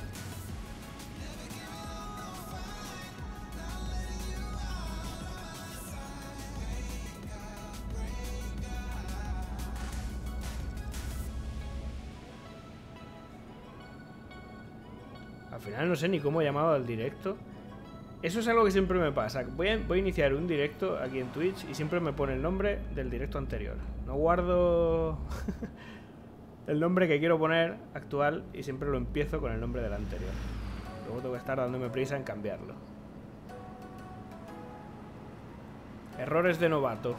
Al final no sé ni cómo he llamado al directo. Eso es algo que siempre me pasa. Voy a iniciar un directo aquí en Twitch y siempre me pone el nombre del directo anterior. No guardo el nombre que quiero poner actual y siempre lo empiezo con el nombre del anterior. Luego tengo que estar dándome prisa en cambiarlo. Errores de novato.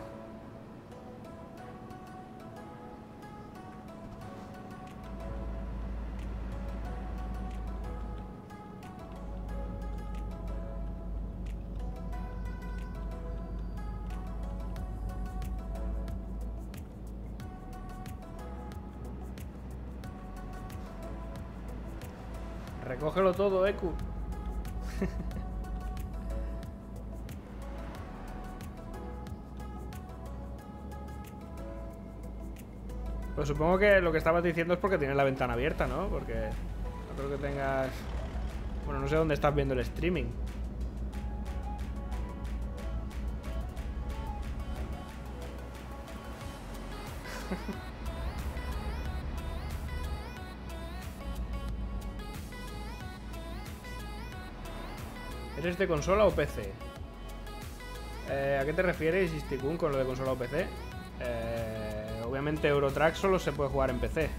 Recógelo todo, Eku. Pues supongo que lo que estabas diciendo es porque tienes la ventana abierta, ¿no? Porque no creo que tengas... Bueno, no sé dónde estás viendo el streaming. ¿Eres de consola o PC? ¿A qué te refieres, Istikun, con lo de consola o PC? Obviamente Eurotrack solo se puede jugar en PC.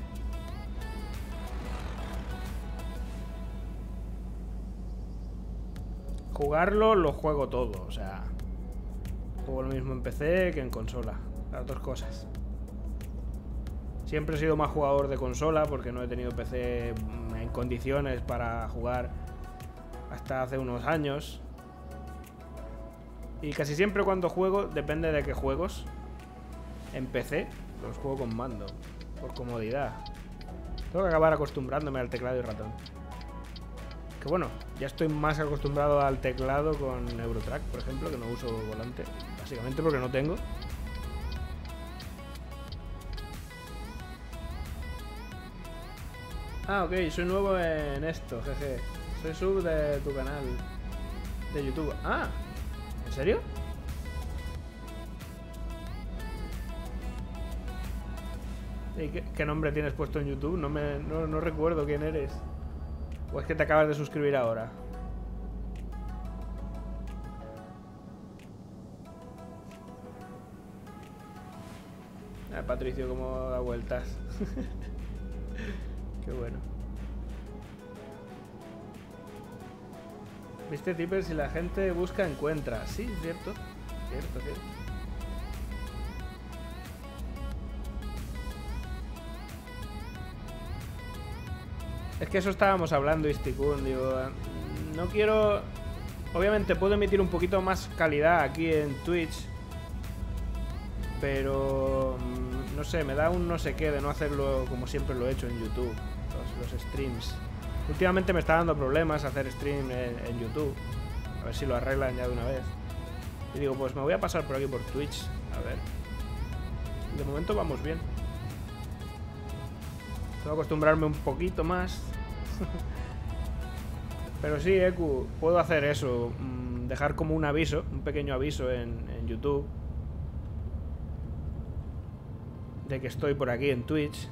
Jugarlo lo juego todo, o sea... Juego lo mismo en PC que en consola, las dos cosas. Siempre he sido más jugador de consola porque no he tenido PC en condiciones para jugar hasta hace unos años. Y casi siempre cuando juego, depende de qué juegos, en PC los juego con mando, por comodidad. Tengo que acabar acostumbrándome al teclado y ratón. Que bueno, ya estoy más acostumbrado al teclado con Eurotrack, por ejemplo, que no uso volante, básicamente porque no tengo. Ah, ok, soy nuevo en esto, jeje. Soy sub de tu canal de YouTube. Ah, ¿en serio? ¿Y qué nombre tienes puesto en YouTube? No recuerdo quién eres. ¿O es que te acabas de suscribir ahora? Ah, Patricio, cómo da vueltas. Qué bueno. Viste, Tipper, si la gente busca, encuentra. Sí, cierto. Cierto, cierto. Es que eso estábamos hablando, Istikun. Digo, no quiero... Obviamente puedo emitir un poquito más calidad aquí en Twitch, pero no sé, me da un no sé qué de no hacerlo como siempre lo he hecho en YouTube, los streams. Últimamente me está dando problemas hacer stream en YouTube, a ver si lo arreglan ya de una vez. Y digo, pues me voy a pasar por aquí por Twitch, a ver. De momento vamos bien. Tengo que acostumbrarme un poquito más. Pero sí, Eku, puedo hacer eso, dejar como un aviso, un pequeño aviso en YouTube de que estoy por aquí en Twitch.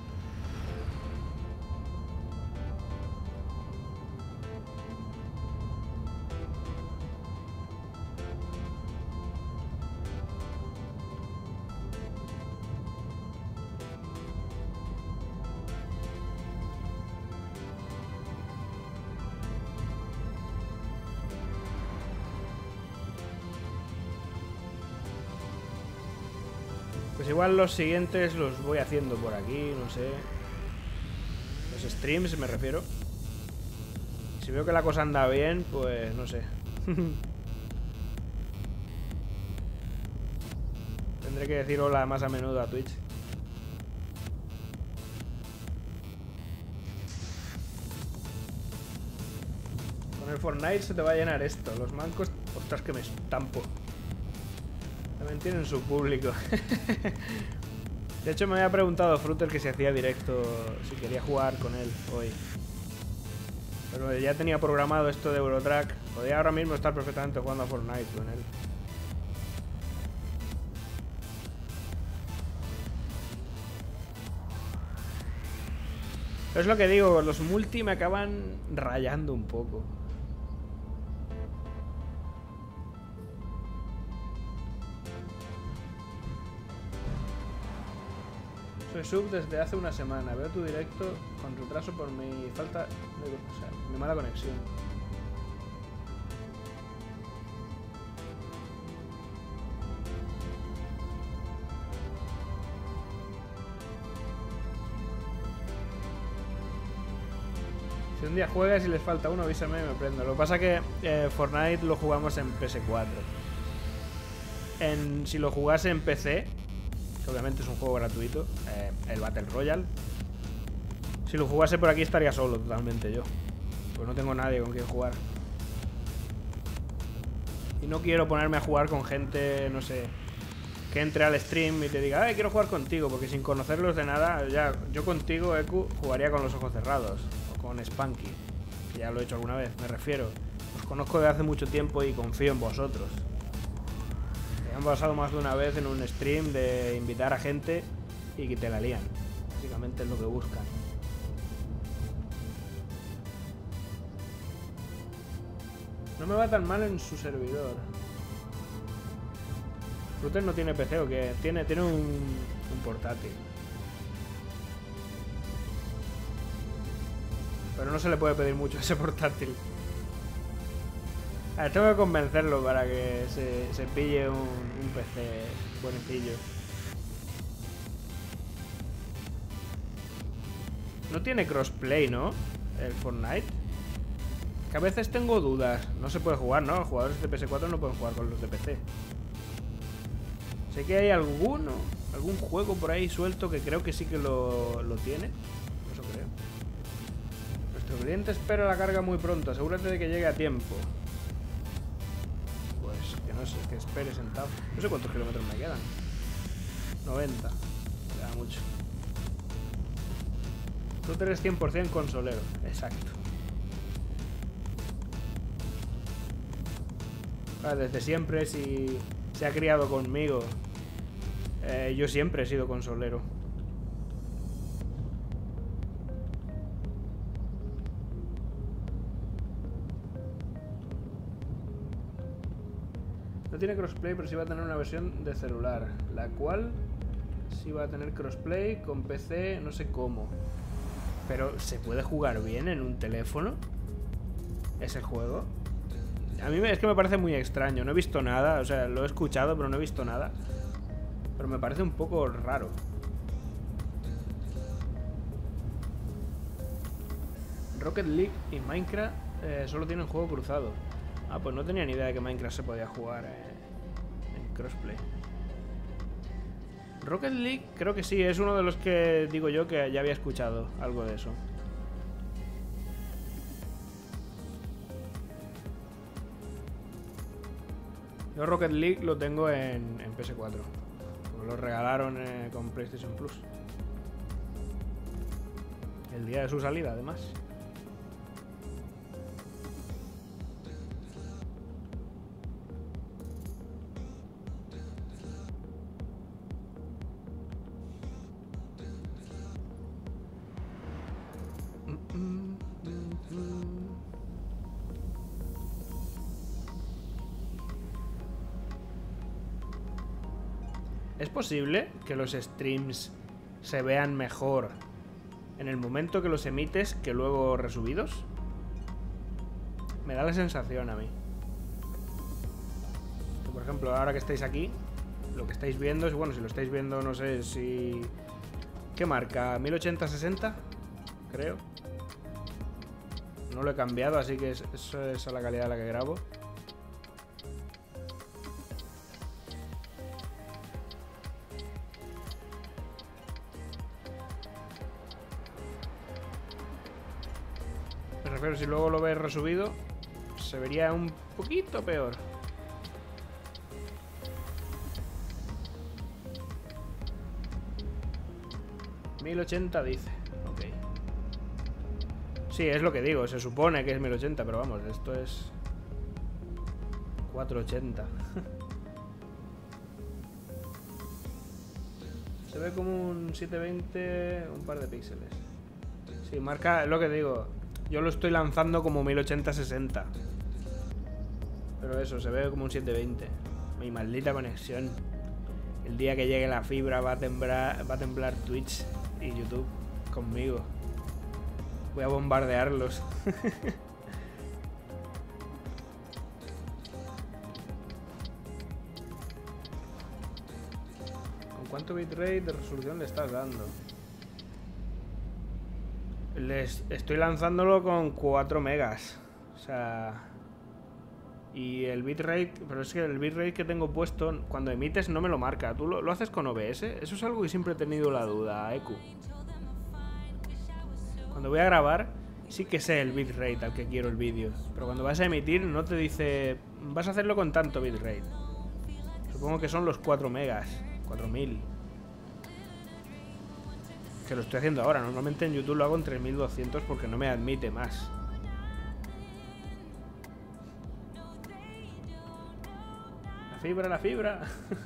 Pues igual los siguientes los voy haciendo por aquí, no sé. Los streams me refiero. Si veo que la cosa anda bien, pues no sé. Tendré que decir hola más a menudo a Twitch. Con el Fortnite se te va a llenar esto. Los mancos, ostras que me estampo. También tienen su público. De hecho me había preguntado Frutter que si hacía directo, si quería jugar con él hoy. Pero ya tenía programado esto de Eurotrack. Podría ahora mismo estar perfectamente jugando a Fortnite con él. Pero es lo que digo, los multi me acaban rayando un poco. Soy sub desde hace una semana. Veo tu directo con retraso por mi falta de... O sea, mi mala conexión. Si un día juegas y les falta uno, avísame y me prendo. Lo que pasa es que Fortnite lo jugamos en PS4. Si lo jugase en PC... que obviamente es un juego gratuito, el Battle Royale. Si lo jugase por aquí estaría solo totalmente yo, pues no tengo nadie con quien jugar. Y no quiero ponerme a jugar con gente, no sé, que entre al stream y te diga, quiero jugar contigo, porque sin conocerlos de nada, ya yo contigo, Eku, jugaría con los ojos cerrados, o con Spanky, que ya lo he hecho alguna vez, me refiero. Os conozco de hace mucho tiempo y confío en vosotros. Me han pasado más de una vez en un stream de invitar a gente y que te la lían. Básicamente es lo que buscan. No me va tan mal en su servidor. Frutter no tiene PC o que tiene un portátil. Pero no se le puede pedir mucho a ese portátil. A ver, tengo que convencerlo para que se pille un PC buenecillo. No tiene crossplay, ¿no? El Fortnite. Que a veces tengo dudas. No se puede jugar, ¿no? Los jugadores de PS4 no pueden jugar con los de PC. Sé que hay algún juego por ahí suelto que creo que sí que lo tiene. Eso creo. Nuestro cliente espera la carga muy pronto. Asegúrate de que llegue a tiempo. No sé, que espere sentado. No sé cuántos kilómetros me quedan. 90. Me queda mucho. Frutter es 100% consolero. Exacto. Desde siempre, si se ha criado conmigo, yo siempre he sido consolero. No tiene crossplay, pero sí va a tener una versión de celular, la cual sí va a tener crossplay con PC, no sé cómo. Pero ¿se puede jugar bien en un teléfono ese juego? A mí es que me parece muy extraño. No he visto nada, o sea, lo he escuchado, pero no he visto nada. Pero me parece un poco raro. Rocket League y Minecraft solo tienen juego cruzado. Ah, pues no tenía ni idea de que Minecraft se podía jugar en crossplay. Rocket League creo que sí, es uno de los que digo yo que ya había escuchado algo de eso. Yo Rocket League lo tengo en PS4. Me lo regalaron con PlayStation Plus. El día de su salida, además. ¿Es posible que los streams se vean mejor en el momento que los emites que luego resubidos? Me da la sensación a mí. Por ejemplo, ahora que estáis aquí, lo que estáis viendo es, bueno, si lo estáis viendo, no sé si... ¿Qué marca? ¿1080-60? Creo. No lo he cambiado, así que eso es a la calidad a la que grabo. Me refiero, si luego lo ves resubido, se vería un poquito peor. $1080 dice. Ok. Sí, es lo que digo. Se supone que es 1080, pero vamos, esto es 480. Se ve como un 720, un par de píxeles. Sí, marca lo que digo. Yo lo estoy lanzando como 1080-60. Pero eso, se ve como un 720. Mi maldita conexión. El día que llegue la fibra va a temblar Twitch y YouTube conmigo. Voy a bombardearlos. ¿Con cuánto bitrate de resolución le estás dando? Les estoy lanzándolo con 4 megas. O sea... Y el bitrate... Pero es que el bitrate que tengo puesto, cuando emites no me lo marca. ¿Tú lo haces con OBS? Eso es algo que siempre he tenido la duda, Eku. Cuando voy a grabar, sí que sé el bitrate al que quiero el vídeo. Pero cuando vas a emitir no te dice... Vas a hacerlo con tanto bitrate. Supongo que son los 4 megas. 4000. Que lo estoy haciendo ahora. Normalmente en YouTube lo hago en 3200 porque no me admite más. La fibra.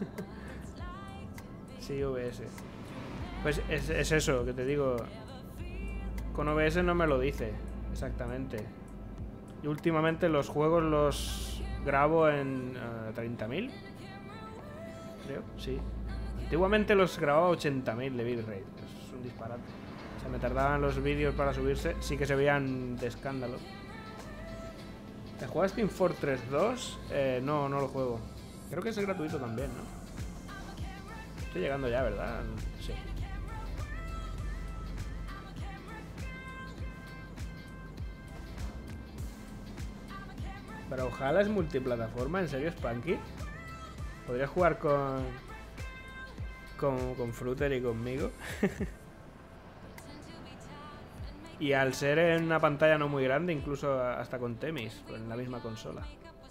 Sí, OBS. Pues es eso que te digo. Con OBS no me lo dice exactamente. Y últimamente los juegos los grabo en 30.000. Creo, sí. Antiguamente los grababa a 80.000 de bitrate. Es un disparate. O sea, me tardaban los vídeos para subirse. Sí que se veían de escándalo. ¿Te juegas Team Fortress 2? No, no lo juego. Creo que es gratuito también, ¿no? Estoy llegando ya, ¿verdad? Sí. Pero ojalá es multiplataforma, ¿en serio, Spanky? Podría jugar con Flutter y conmigo. Y al ser en una pantalla no muy grande, incluso hasta con Temis, en la misma consola.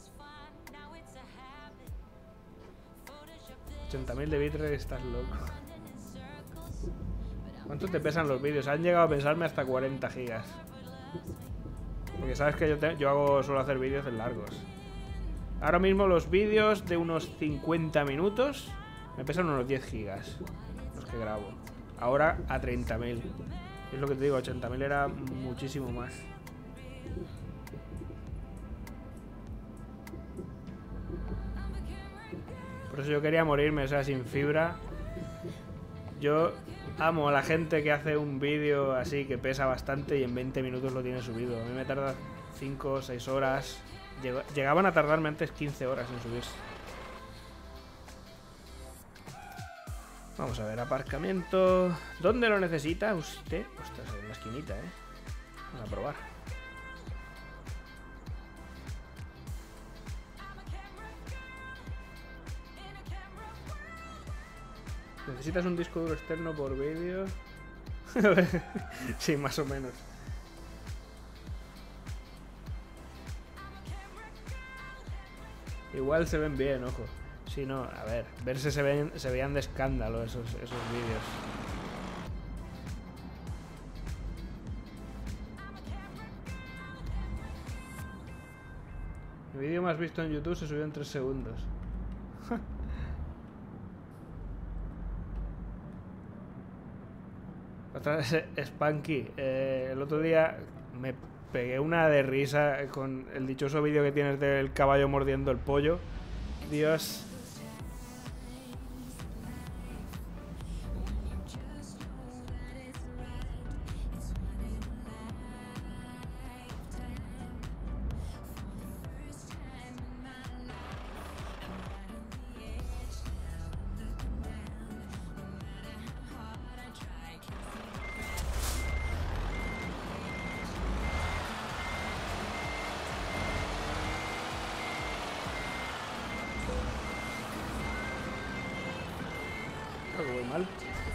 80.000 de bitrate, estás loco. ¿Cuánto te pesan los vídeos? Han llegado a pesarme hasta 40 gigas. Porque sabes que yo suelo hacer vídeos en largos. Ahora mismo los vídeos de unos 50 minutos me pesan unos 10 gigas. Los que grabo. Ahora a 30.000. Es lo que te digo, 80.000 era muchísimo más. Por eso yo quería morirme, o sea, sin fibra. Yo amo a la gente que hace un vídeo así que pesa bastante y en 20 minutos lo tiene subido. A mí me tarda 5 o 6 horas Llegaban a tardarme antes 15 horas en subirse. Vamos a ver, aparcamiento. ¿Dónde lo necesita usted? Ostras, en la esquinita, Vamos a probar. ¿Necesitas un disco duro externo por vídeo? Sí, más o menos. Igual se ven bien, ojo. Si no, a ver, verse se veían de escándalo esos vídeos. El vídeo más visto en YouTube se subió en 3 segundos. Otra vez Spanky. El otro día me pegué una de risa con el dichoso vídeo que tienes del caballo mordiendo el pollo. Dios. Creo que voy mal.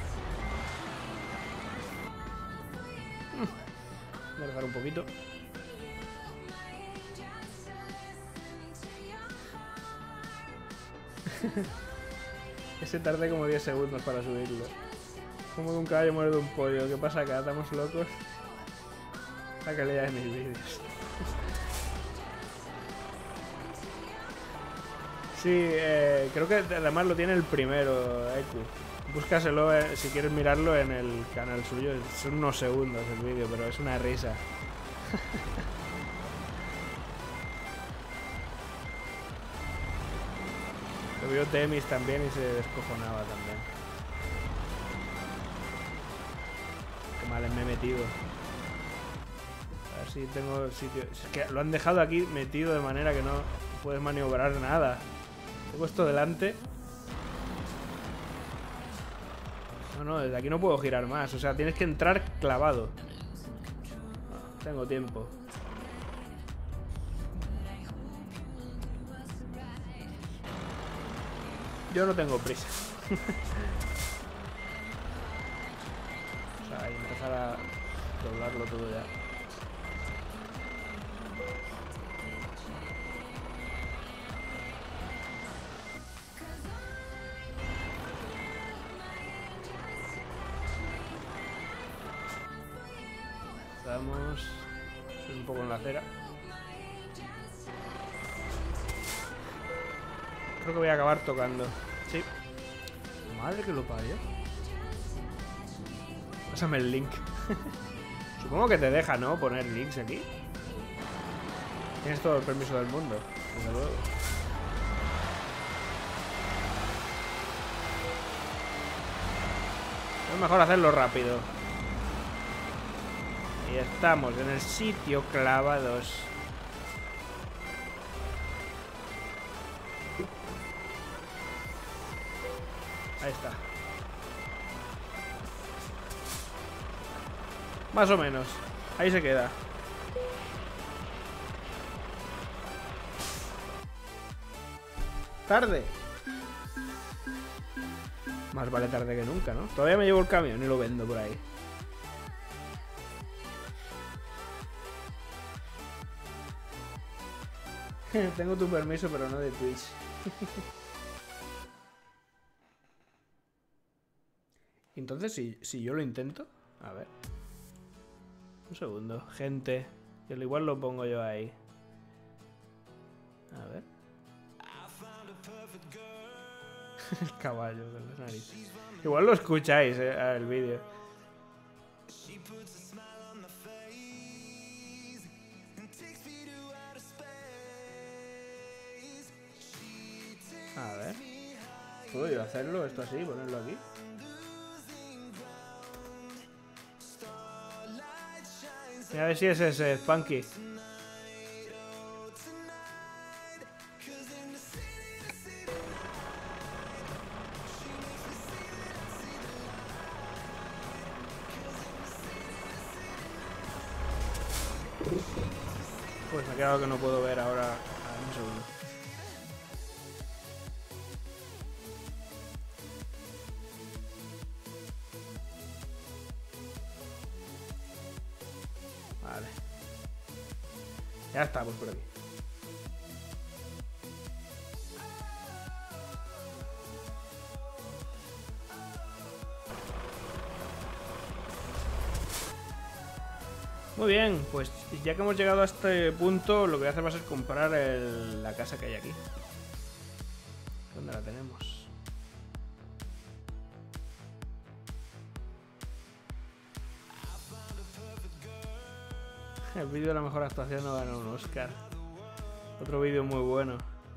Voy a dejar un poquito. Ese tardé como 10 segundos para subirlo. Como que un caballo muerde un pollo. ¿Qué pasa acá? ¿Estamos locos? La calidad de mis vídeos. Sí, creo que además lo tiene el primero, Eku. Búscaselo si quieres mirarlo en el canal suyo. Son unos segundos el vídeo, pero es una risa. Lo vio Temis también y se descojonaba también. Qué mal me he metido. A ver si tengo sitio. Es que lo han dejado aquí metido de manera que no puedes maniobrar nada. Tengo esto delante. No, desde aquí no puedo girar más. O sea, tienes que entrar clavado. No, tengo tiempo. Yo no tengo prisa. O sea, hay que empezar a doblarlo todo ya. Vamos. Soy un poco en la acera. Creo que voy a acabar tocando. Sí. Madre que lo parió. Pásame el link. Supongo que te deja, ¿no? Poner links aquí. Tienes todo el permiso del mundo. Desde luego. Es mejor hacerlo rápido. Y estamos en el sitio clavados. Ahí está. Más o menos. Ahí se queda. Tarde. Más vale tarde que nunca, ¿no? Todavía me llevo el camión y lo vendo por ahí. Tengo tu permiso, pero no de Twitch. Entonces, si yo lo intento... A ver. Un segundo. Gente. Que igual lo pongo yo ahí. A ver. El caballo con las narices. Igual lo escucháis, el vídeo. A ver. ¿Puedo yo hacerlo esto así? Ponerlo aquí. Mira a ver si es ese Spunky. bloqueado que no puedo ver ahora. A ver, un segundo. Vale. Ya estamos por aquí. Muy bien, pues ya que hemos llegado a este punto, lo que voy a hacer va a ser comprar la casa que hay aquí. ¿Dónde la tenemos? El vídeo de la mejor actuación no ganó un Oscar. Otro vídeo muy bueno.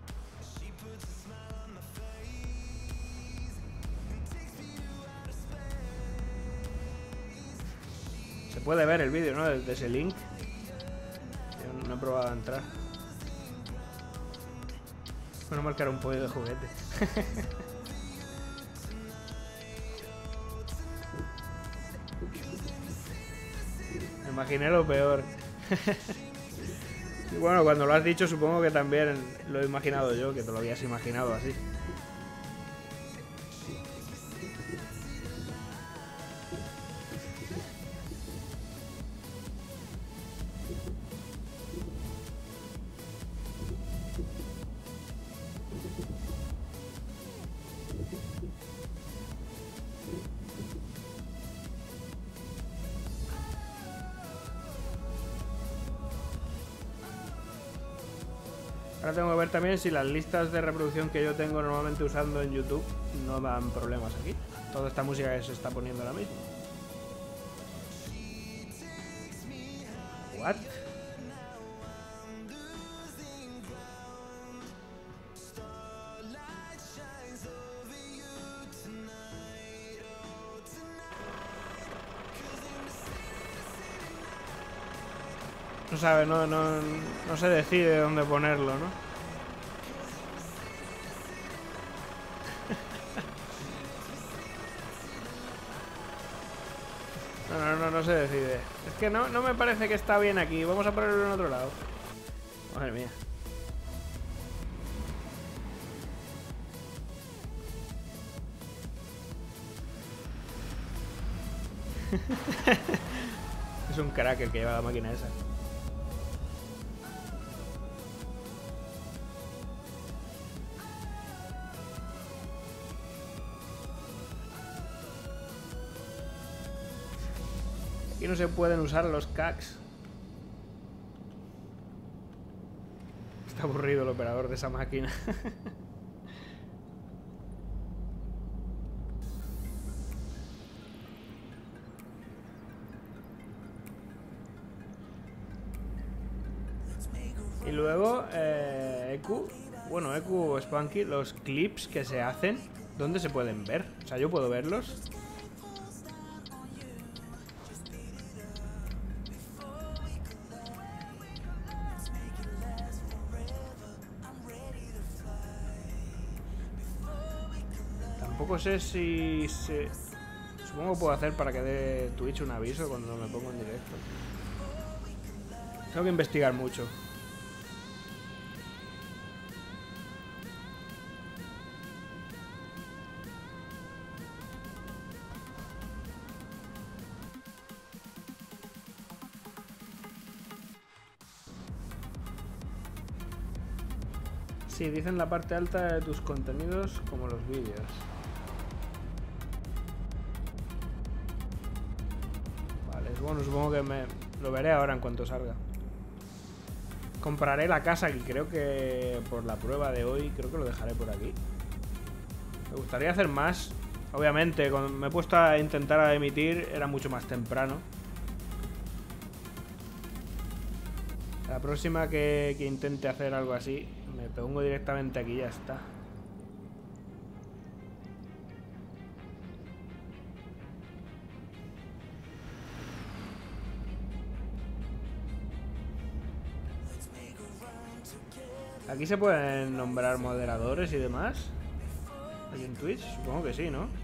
Se puede ver el vídeo, ¿no? Desde ese link. Yo no he probado a entrar. Bueno, marcar un pollo de juguete. Me imaginé lo peor. Y bueno, cuando lo has dicho supongo que también lo he imaginado yo, que te lo habías imaginado así. Ahora tengo que ver también si las listas de reproducción que yo tengo normalmente usando en YouTube no dan problemas aquí. Toda esta música que se está poniendo ahora mismo. ¿What? No sabe, no se decide dónde ponerlo, ¿no? No se decide. Es que no me parece que está bien aquí. Vamos a ponerlo en otro lado. Madre mía. Es un crack el que lleva la máquina esa. Aquí no se pueden usar los CACs. Está aburrido el operador de esa máquina. Y luego, EQ, bueno, EQ o Spunky, los clips que se hacen, ¿dónde se pueden ver? O sea, yo puedo verlos. Tampoco sé si se... Supongo que puedo hacer para que dé Twitch un aviso cuando me pongo en directo. Tengo que investigar mucho. Sí, dicen la parte alta de tus contenidos como los vídeos. Vale, bueno, supongo que lo veré ahora en cuanto salga. Compraré la casa y creo que por la prueba de hoy creo que lo dejaré por aquí. Me gustaría hacer más. Obviamente, cuando me he puesto a intentar emitir era mucho más temprano. La próxima que intente hacer algo así, me pongo directamente aquí y ya está. Aquí se pueden nombrar moderadores y demás. ¿Aquí en Twitch? Supongo que sí, ¿no?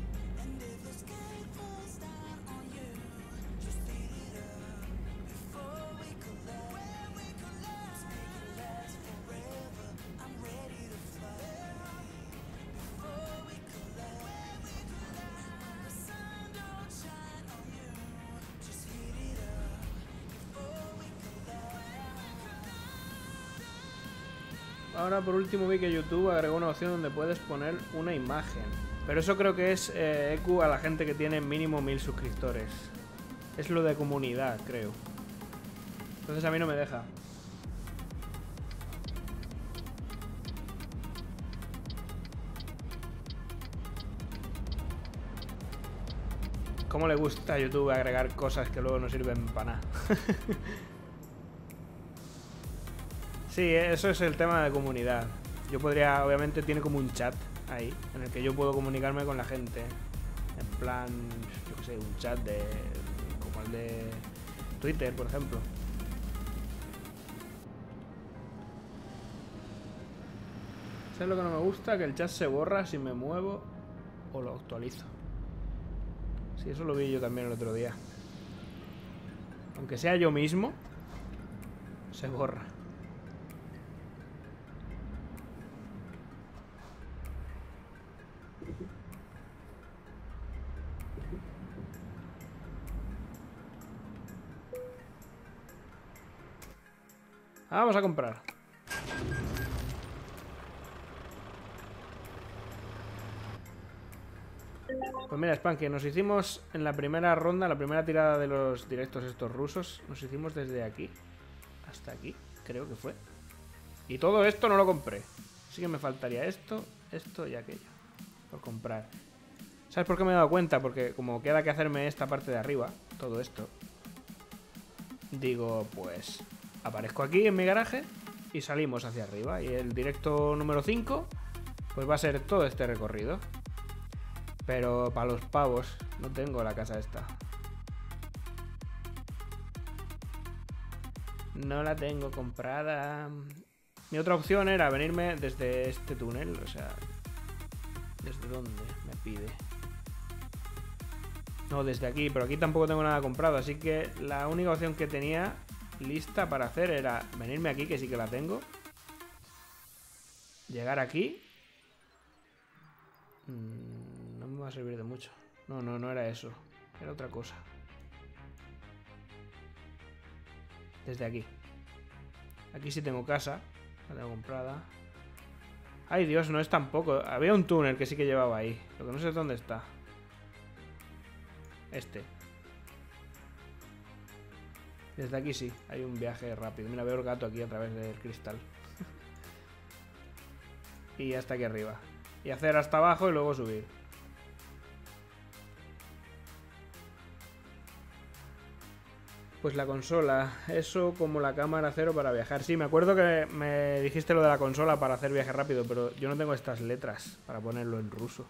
ahora por último vi que YouTube agregó una opción donde puedes poner una imagen. Pero eso creo que es EQ a la gente que tiene mínimo 1000 suscriptores. Es lo de comunidad, creo. Entonces a mí no me deja. ¿Cómo le gusta a YouTube agregar cosas que luego no sirven para nada? Sí, eso es el tema de comunidad. Yo podría, obviamente tiene como un chat ahí, en el que yo puedo comunicarme con la gente. En plan, yo qué sé, un chat de como el de Twitter, por ejemplo. ¿Sabes lo que no me gusta? Que el chat se borra si me muevo o lo actualizo. Sí, eso lo vi yo también el otro día. Aunque sea yo mismo, se borra. Vamos a comprar. Pues mira, Spanky, nos hicimos en la primera ronda, la primera tirada de los directos estos rusos, nos hicimos desde aquí hasta aquí, creo que fue. Y todo esto no lo compré. Así que me faltaría esto, esto y aquello por comprar. ¿Sabes por qué me he dado cuenta? Porque como queda que hacerme esta parte de arriba, todo esto, digo, pues aparezco aquí en mi garaje y salimos hacia arriba. Y el directo número 5 pues va a ser todo este recorrido. Pero para los pavos no tengo la casa esta. No la tengo comprada. Mi otra opción era venirme desde este túnel. O sea, ¿desde dónde me pide? No, desde aquí, pero aquí tampoco tengo nada comprado. Así que la única opción que tenía lista para hacer era venirme aquí, que sí que la tengo. Llegar aquí. No me va a servir de mucho. No era eso. Era otra cosa. Desde aquí. Aquí sí tengo casa. La tengo comprada. Ay, Dios, no es tampoco. Había un túnel que sí que llevaba ahí. Lo que no sé dónde está. Este. Desde aquí sí. Hay un viaje rápido. Mira, veo el gato aquí a través del cristal. Y hasta aquí arriba. Y hacer hasta abajo y luego subir. Pues la consola, eso como la cámara cero para viajar. Sí, me acuerdo que me dijiste lo de la consola para hacer viaje rápido, pero yo no tengo estas letras para ponerlo en ruso.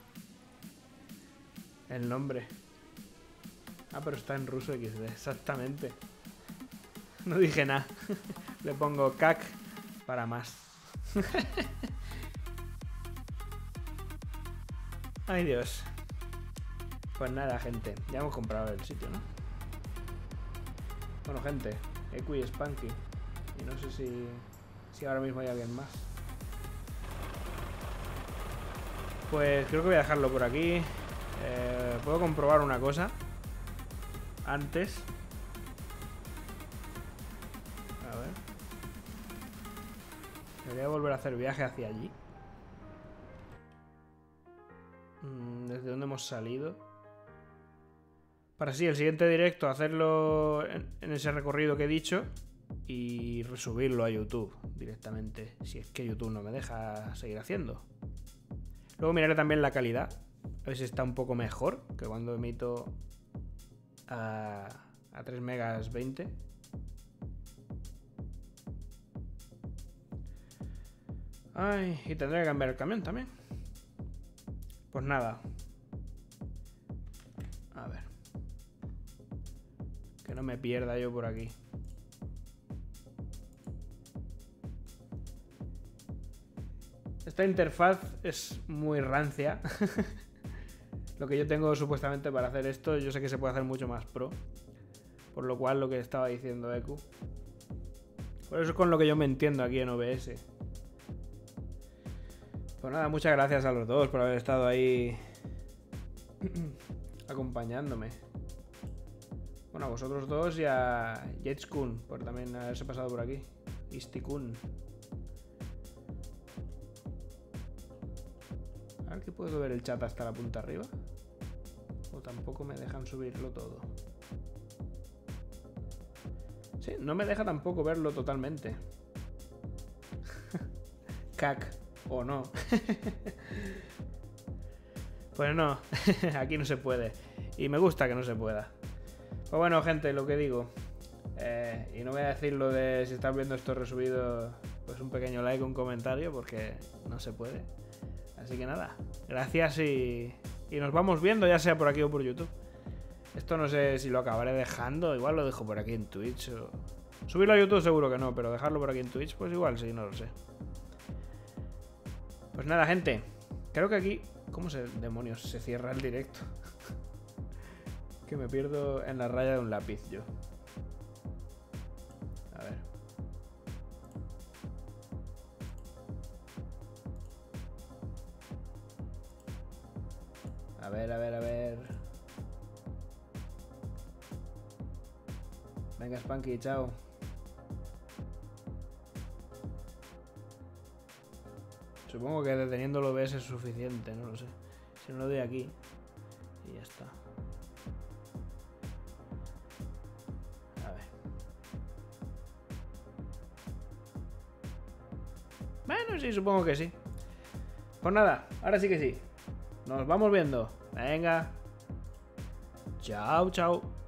El nombre. Ah, pero está en ruso XD, exactamente. No dije nada. Le pongo CAC para más. Ay, Dios. Pues nada, gente. Ya hemos comprado el sitio, ¿no? Bueno, gente. EQ y Spanky. Y no sé si ahora mismo hay alguien más. Pues creo que voy a dejarlo por aquí. Puedo comprobar una cosa. Antes. A ver. Debería volver a hacer viaje hacia allí. ¿Desde dónde hemos salido? Para así el siguiente directo hacerlo en ese recorrido que he dicho y resubirlo a YouTube directamente, si es que YouTube no me deja seguir haciendo. Luego miraré también la calidad, a ver si está un poco mejor que cuando emito a 3 megas 20. Ay, y tendré que cambiar el camión también. Pues nada. A ver. Que no me pierda yo por aquí. Esta interfaz es muy rancia. Lo que yo tengo supuestamente para hacer esto, yo sé que se puede hacer mucho más pro. Por lo cual lo que estaba diciendo EQ. Por eso es con lo que yo me entiendo aquí en OBS. Pues nada, muchas gracias a los dos por haber estado ahí acompañándome. Bueno, a vosotros dos y a Jetskun por también haberse pasado por aquí. Istikun. Aquí puedo ver el chat hasta la punta arriba. O tampoco me dejan subirlo todo. Sí, no me deja tampoco verlo totalmente. Cac. O no. Pues no. Aquí no se puede. Y me gusta que no se pueda. Pues bueno, gente, lo que digo. Y no voy a decir lo de si estás viendo esto resubido, pues un pequeño like, un comentario, porque no se puede. Así que nada, gracias y nos vamos viendo, ya sea por aquí o por YouTube. Esto no sé si lo acabaré dejando, igual lo dejo por aquí en Twitch. Subirlo a YouTube seguro que no, pero dejarlo por aquí en Twitch, pues igual sí, no lo sé. Pues nada, gente, creo que aquí... ¿Cómo demonios se cierra el directo? Que me pierdo en la raya de un lápiz yo. A ver. A ver, a ver, a ver. Venga, Spanky, chao. Supongo que deteniendo el OBS es suficiente, no lo sé. Si no lo doy aquí y ya está. A ver. Bueno, sí, supongo que sí. Pues nada, ahora sí que sí. Nos vamos viendo. Venga. Chao, chao.